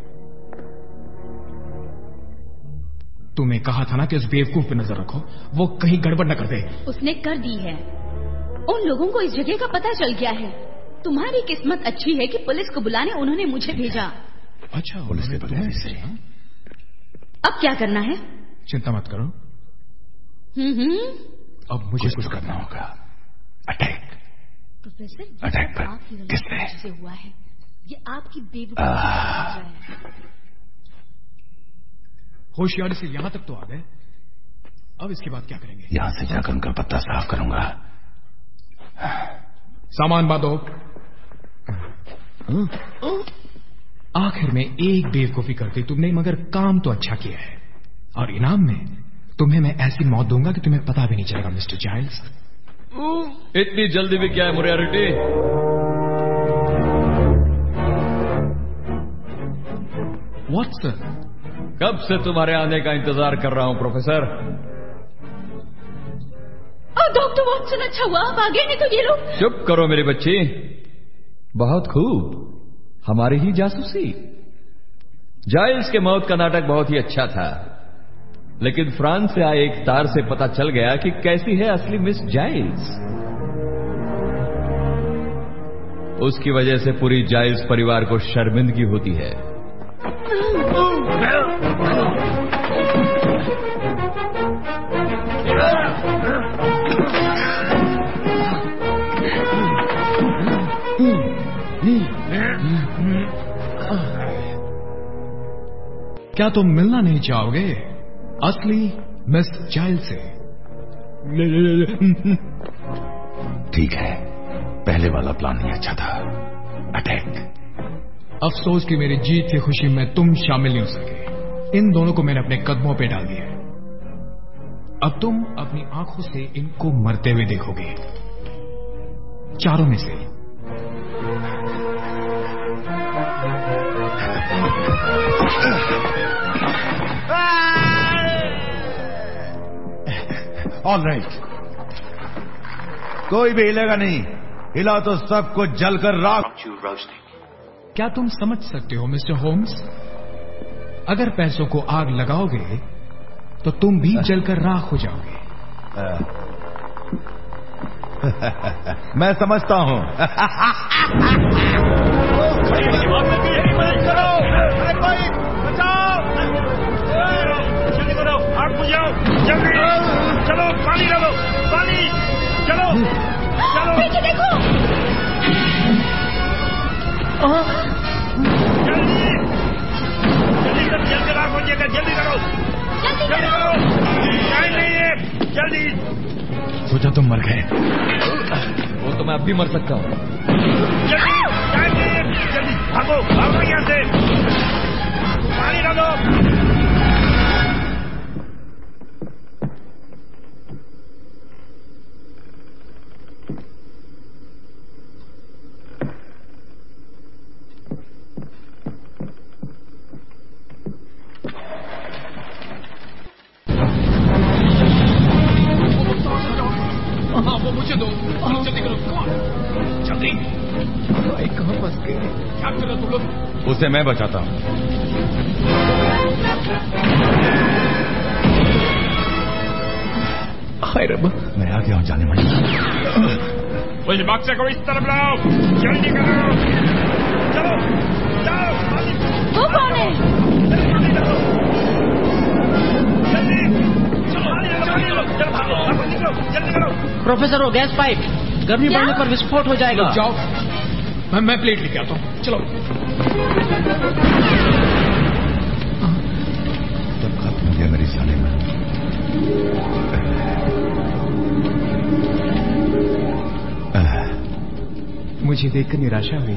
तुम्हें कहा था ना कि उस बेवकूफ पे नजर रखो, वो कहीं गड़बड़ न कर दे। उसने कर दी है। उन लोगों को इस जगह का पता चल गया है। तुम्हारी किस्मत अच्छी है कि पुलिस को बुलाने उन्होंने मुझे भेजा। अच्छा, पुलिस के बुलाने से अब क्या करना है? चिंता मत करो। हम्म अब मुझे कुछ करना होगा। अटैक। प्रोफेसर, अटैक पर किससे? से हुआ है। ये आपकी बेवकूफी है। होशियारी से यहां तक तो आ गए, अब इसके बाद क्या करेंगे? यहां से जाकर उनका पत्ता साफ करूंगा। सामान बांधो। आखिर में एक बेवकूफी कर दी तुमने, मगर काम तो अच्छा किया है। और इनाम में तुम्हें मैं ऐसी मौत दूंगा कि तुम्हें पता भी नहीं चलेगा मिस्टर चाइल्ड्स। इतनी जल्दी भी क्या है मोरियार्टी? वॉटसन, कब से तुम्हारे आने का इंतजार कर रहा हूं प्रोफेसर। डॉक्टर वॉटसन, अच्छा हुआ आप आ गए, नहीं तो ये लोग। चुप करो मेरी बच्ची। बहुत खूब, हमारी ही जासूसी। जाइल्स के मौत का नाटक बहुत ही अच्छा था, लेकिन फ्रांस से आए एक तार से पता चल गया कि कैसी है असली मिस जाइल्स। उसकी वजह से पूरी जाइल्स परिवार को शर्मिंदगी होती है। क्या तुम मिलना नहीं चाहोगे असली मिस चाइल्ड से? ठीक है, पहले वाला प्लान ही अच्छा था, अटैक। अफसोस कि मेरी जीत की खुशी में तुम शामिल नहीं हो सके। इन दोनों को मैंने अपने कदमों पे डाल दिया। अब तुम अपनी आंखों से इनको मरते हुए देखोगे, चारों में से। ऑल राइट, कोई भी हिलेगा नहीं, हिला तो सबको जलकर राख। क्या तुम समझ सकते हो मिस्टर होम्स, अगर पैसों को आग लगाओगे तो तुम भी जलकर राख हो जाओगे। मैं समझता हूं। जल्दी करो, आग बुझाओ, जल्दी चलो, पानी डालो, पानी, चलो चलो, पीछे देखो, जल्दी जल्दी सब जल्दी राख हो जाएगा, जल्दी करो, जल्दी करो, टाइम नहीं है, जल्दी। सोचा तुम मर गए, वो तो मैं अब भी मर सकता हूँ। जल्दी, टाइम नहीं है, जल्दी भागो, भागो यहाँ से, पानी डालो। हाँ, वो मुझे दो, जल्दी करो, जल्दी। भाई कहाँ फंस गए? क्या कर रहे तुम लोग? उसे मैं बचाता हूँ। हाय रब्बा, मैं आ गया हूँ जाने मन। उस बक्से को इस तरफ लाओ, जल्दी करो, चलो जाओ। वो कौन है? जल्दी चलो, चलो भागो, जल्दी करो। प्रोफेसर, वो गैस पाइप गर्मी बढ़ने पर विस्फोट हो जाएगा। जाओ, मैं मैं प्लेट लेके आता हूँ, चलो। तब खत्म हो गया मेरी साले में। मुझे देखकर निराशा हुई।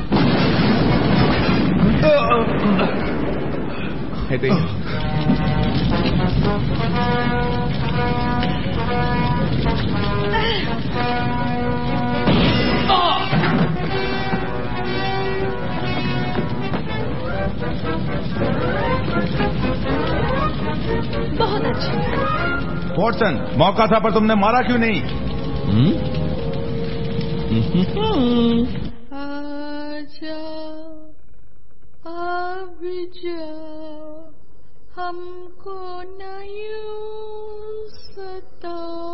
बहुत अच्छा। वॉटसन, मौका था पर तुमने मारा क्यों नहीं? आजा, अब जा, हमको न यूं सताओ,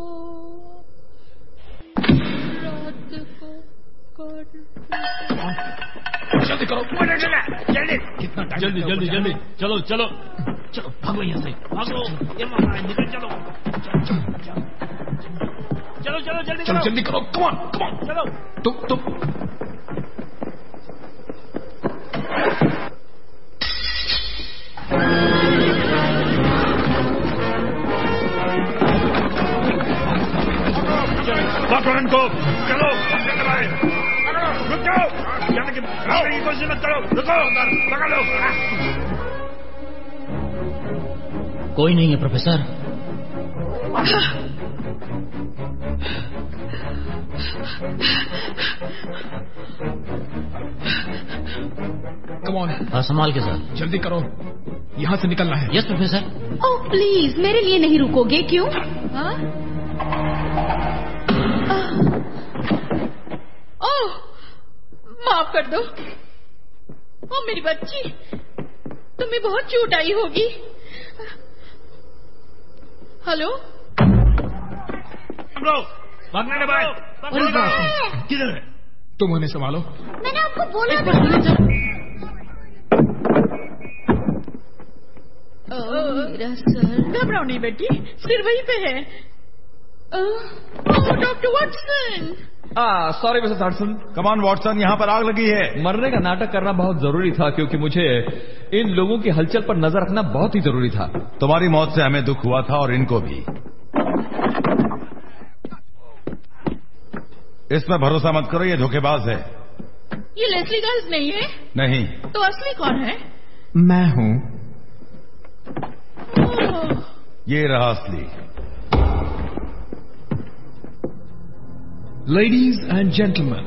रात को कर। जल्दी करो, जल्दी, कितना टाइम? जल्दी जल्दी जल्दी, चलो चलो चलो, भागो यहाँ से, भागो, ये मारा निकल, चलो चलो चलो, जल्दी चलो, जल्दी करो, कम ऑन कम ऑन, चलो। तुम तुम पकड़ो इनको, चलो, रुक जाओ, जाने की कोशिश मत करो, रुको, पकड़ लो। कोई नहीं है प्रोफेसर। कम ऑन, हाँ, संभाल के सर। जल्दी करो, यहाँ से निकलना है। Yes professor. ओह प्लीज, मेरे लिए नहीं रुकोगे क्यों? हाँ? ओह, माफ कर दो। ओ मेरी बच्ची, तुम्हें बहुत चोट आई होगी। हेलो, भागने भाई, किधर है? तुम उन्हें संभालो। मैंने आपको बोला था। मेरा सर। घबराओ नहीं बेटी, सिर वहीं पे है। Oh doctor Watson, sorry mister Hudson. Come on Watson, यहाँ पर आग लगी है। मरने का नाटक करना बहुत जरूरी था क्योंकि मुझे इन लोगों की हलचल पर नजर रखना बहुत ही जरूरी था। तुम्हारी मौत से हमें दुख हुआ था और इनको भी। इसमें भरोसा मत करो, ये धोखेबाज है। ये लेस्ली गर्ल्स नहीं है? नहीं। तो असली कौन है? मैं हूं। ये रहा असली। लेडीज एंड जेंटलमैन,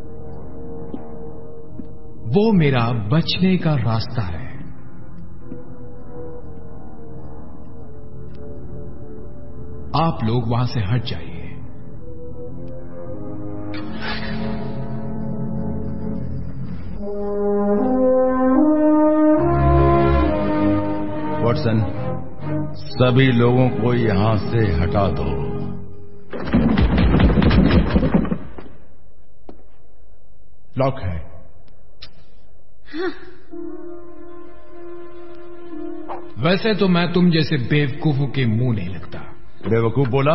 वो मेरा बचने का रास्ता है। आप लोग वहां से हट जाइए। वॉटसन, सभी लोगों को यहां से हटा दो। लॉक है। हाँ। वैसे तो मैं तुम जैसे बेवकूफों के मुंह नहीं लगता। बेवकूफ बोला?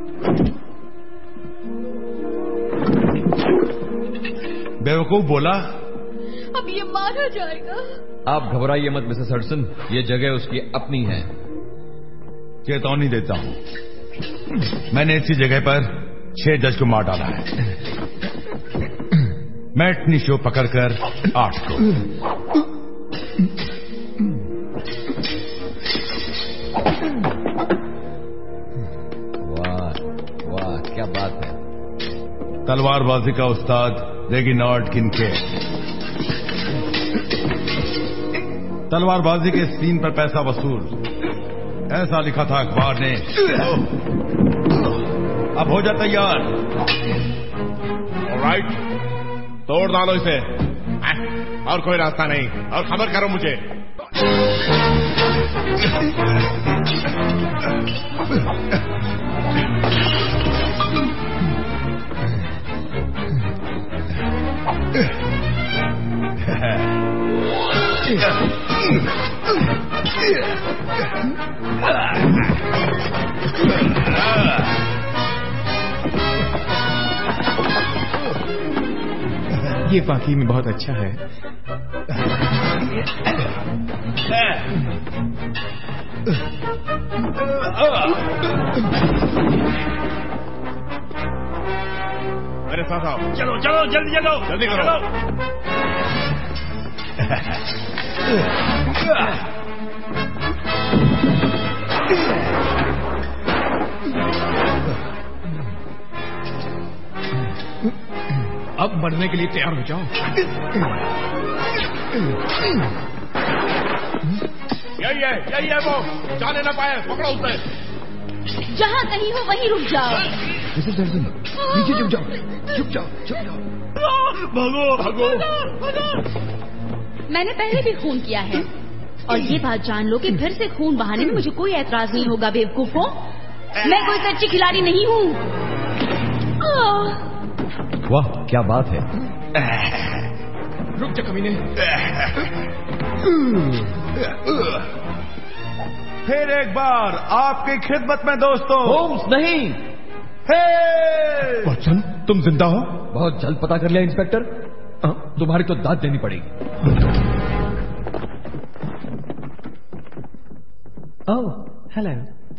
बेवकूफ बोला? अब ये मारा जाएगा। आप घबराइए मत मिसेस हडसन, ये जगह उसकी अपनी है। चेतावनी देता हूं, मैंने इसी जगह पर छह जज को मार डाला है। मैटनी शो पकड़कर आठ को। वाह वाह, क्या बात है। तलवारबाजी का उस्ताद रेगिनार्ड किनकेड। तलवारबाजी के सीन पर पैसा वसूल, ऐसा लिखा था अखबार ने। अब हो जा तैयार। ऑलराइट, तोड़ डालो इसे। और कोई रास्ता नहीं, और खबर करो मुझे। ये वाकई में बहुत अच्छा है। मेरे साथ आओ। चलो चलो जल्दी चलो, जल्दी करो। अब मरने के लिए तैयार हो जाओ। यही है, यही है वो, जाने ना पाए, पकड़ो उसे। जहाँ कहीं हो वहीं रुक जाओ। मिसेस हडसन, नीचे झुक जाओ, झुक जाओ, झुक जाओ। भागो भागो। मैंने पहले भी खून किया है, और ये बात जान लो कि फिर से खून बहाने में मुझे कोई ऐतराज नहीं होगा। बेवकूफों, मैं कोई सच्ची खिलाड़ी नहीं हूँ। वाह क्या बात है। रुक जा कमीने। फिर एक बार आपकी खिदमत में दोस्तों। होम्स नहीं। वॉटसन, तुम जिंदा हो? बहुत जल्द पता कर लिया इंस्पेक्टर। तुम्हारी तो दाद देनी पड़ेगी। Oh hello.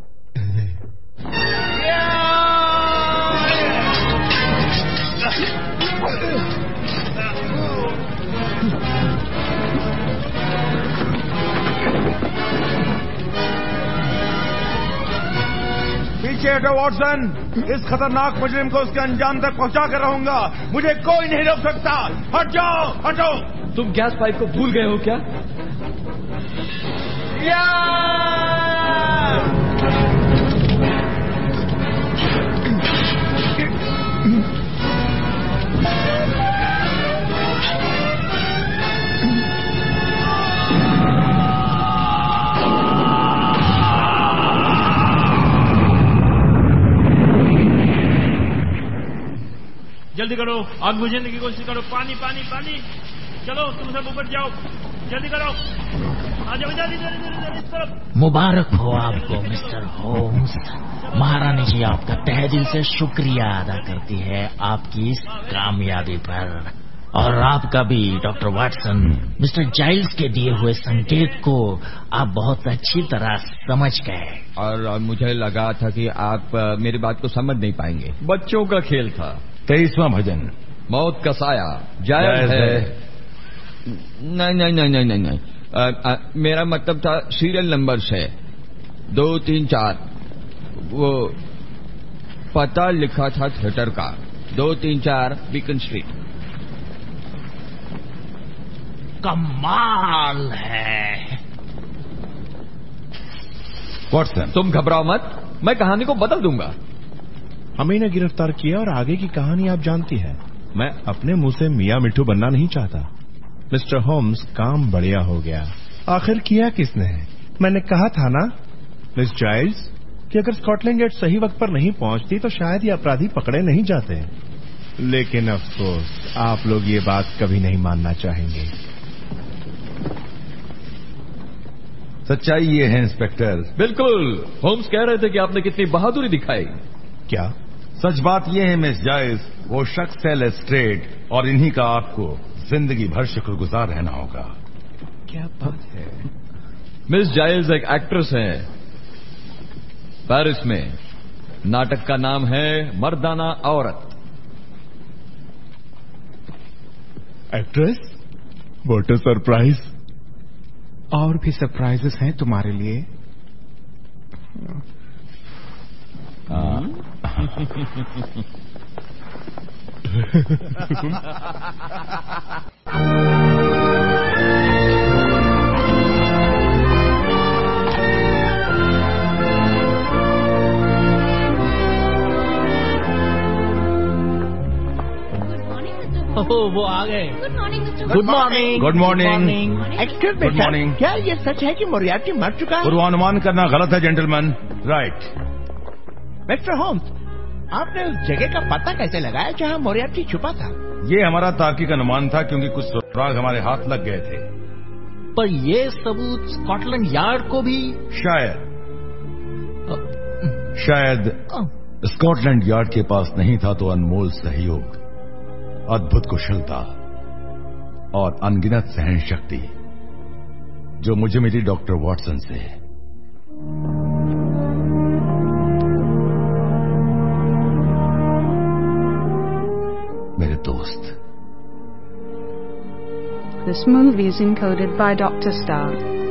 पीछे हटो वॉटसन, इस खतरनाक मुजरिम को उसके अंजाम तक पहुंचा कर रहूंगा। मुझे कोई नहीं रोक सकता। हट जाओ, हटो। तुम गैस पाइप को भूल गए हो क्या? जल्दी करो, आग बुझाने की कोशिश करो। पानी पानी पानी। चलो तुम सब ऊपर जाओ। जल्दी करो, आ जाओ, जल्दी जल्दी जल्दी इस तरफ। मुबारक हो आपको मिस्टर होम्स। महारानी जी आपका तहे दिल से शुक्रिया अदा करती है आपकी इस कामयाबी पर, और आपका भी डॉक्टर वाटसन। मिस्टर जाइल्स के दिए हुए संकेत को आप बहुत अच्छी तरह समझ गए, और, और मुझे लगा था कि आप आ, मेरी बात को समझ नहीं पाएंगे। बच्चों का खेल था। तेईसवां भजन, मौत का साया जायज है, है। नहीं नहीं नहीं नहीं नहीं नहीं आ, आ, मेरा मतलब था सीरियल नंबर से दो तीन चार, वो पता लिखा था थिएटर का, दो तीन चार बीकन स्ट्रीट। कमाल है वॉटसन, तुम घबराओ मत, मैं कहानी को बदल दूंगा। हमें इन्हें गिरफ्तार किया और आगे की कहानी आप जानती है। मैं अपने मुंह से मियां मिठू बनना नहीं चाहता। मिस्टर होम्स, काम बढ़िया हो गया। आखिर किया किसने है? मैंने कहा था ना मिस जाइल्स कि अगर स्कॉटलैंड यार्ड सही वक्त पर नहीं पहुंचती तो शायद ये अपराधी पकड़े नहीं जाते। लेकिन अफसोस, आप लोग ये बात कभी नहीं मानना चाहेंगे। सच्चाई ये है इंस्पेक्टर। बिल्कुल, होम्स कह रहे थे कि आपने कितनी बहादुरी दिखाई। क्या? सच बात यह है मिस जाइल्स, वो शख्स है लेस्ट्रेड, और इन्हीं का आपको जिंदगी भर शुक्रगुजार रहना होगा। क्या बात है? मिस जाइल्स एक एक्ट्रेस हैं पेरिस में। नाटक का नाम है मर्दाना औरत। एक्ट्रेस? What a surprise. और भी सरप्राइजेस हैं तुम्हारे लिए। ओह, वो आ गए। Good morning mister. Good morning. Good morning. Excuse good morning. क्या ये सच है कि मोरियार्टी मर चुका है? पूर्वानुमान करना गलत है जेंटलमैन। राइट। मिस्टर होम्स, आपने उस जगह का पता कैसे लगाया जहां मोरियार्टी छुपा था? ये हमारा तार्किक अनुमान था, क्योंकि कुछ सुराग हमारे हाथ लग गए थे। पर ये सबूत स्कॉटलैंड यार्ड को भी शायद शायद स्कॉटलैंड यार्ड के पास नहीं था तो अनमोल सहयोग, अद्भुत कुशलता और अनगिनत सहन शक्ति जो मुझे मिली डॉक्टर वॉटसन से। मेरे दोस्त। This movie is encoded by Doctor Star.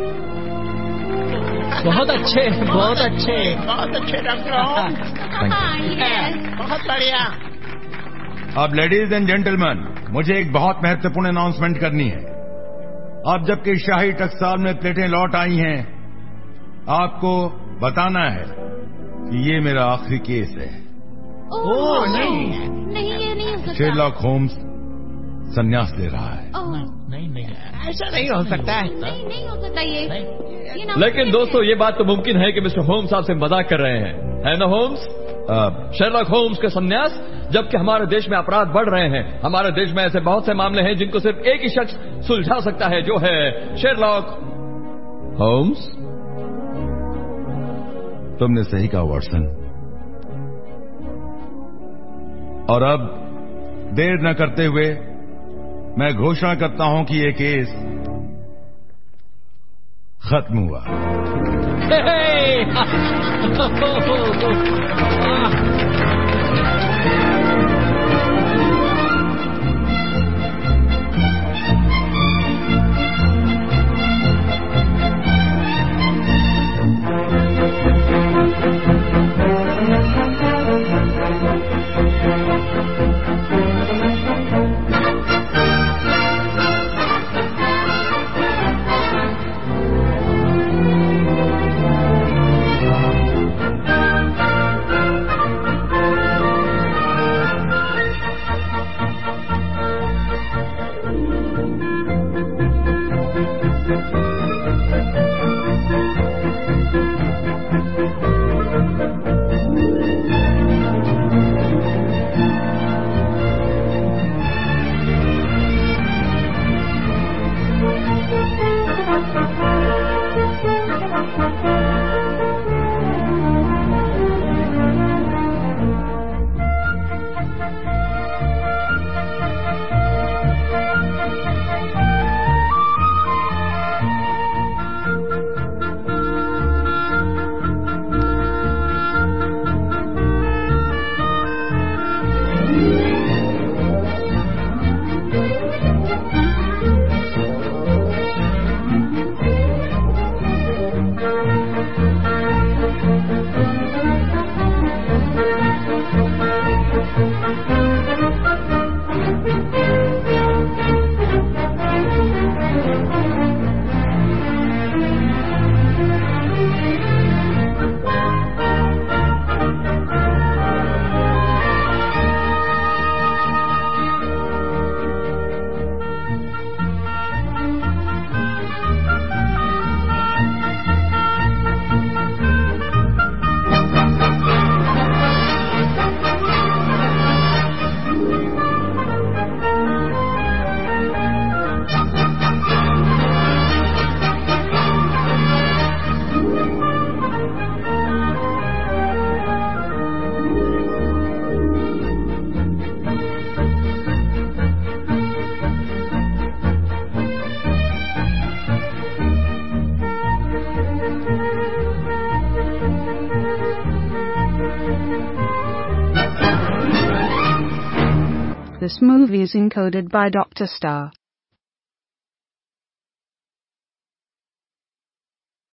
बहुत अच्छे, बहुत अच्छे, बहुत अच्छे डॉक्टर होम्स। बहुत बढ़िया। अब लेडीज एंड जेंटलमैन, मुझे एक बहुत महत्वपूर्ण अनाउंसमेंट करनी है। अब जबकि शाही टकसाल में प्लेटें लौट आई हैं, आपको बताना है कि ये मेरा आखिरी केस है। ओह नहीं, नहीं ये नहीं हो सकता। शेरलॉक होम्स संन्यास ले रहा है। नहीं नहीं, ऐसा नहीं हो सकता है। नहीं नहीं हो सकता ये, ये ना। लेकिन दोस्तों, ये बात तो मुमकिन है कि मिस्टर होम्स आपसे मजाक कर रहे हैं, है ना होम्स? शेरलॉक होम्स के संन्यास, जबकि हमारे देश में अपराध बढ़ रहे हैं। हमारे देश में ऐसे बहुत से मामले हैं जिनको सिर्फ एक ही शख्स सुलझा सकता है, जो है शेरलॉक होम्स। तुमने सही कहा वॉटसन। और अब देर न करते हुए मैं घोषणा करता हूं कि ये केस खत्म हुआ। Thank you. This movie is encoded by Doctor Star.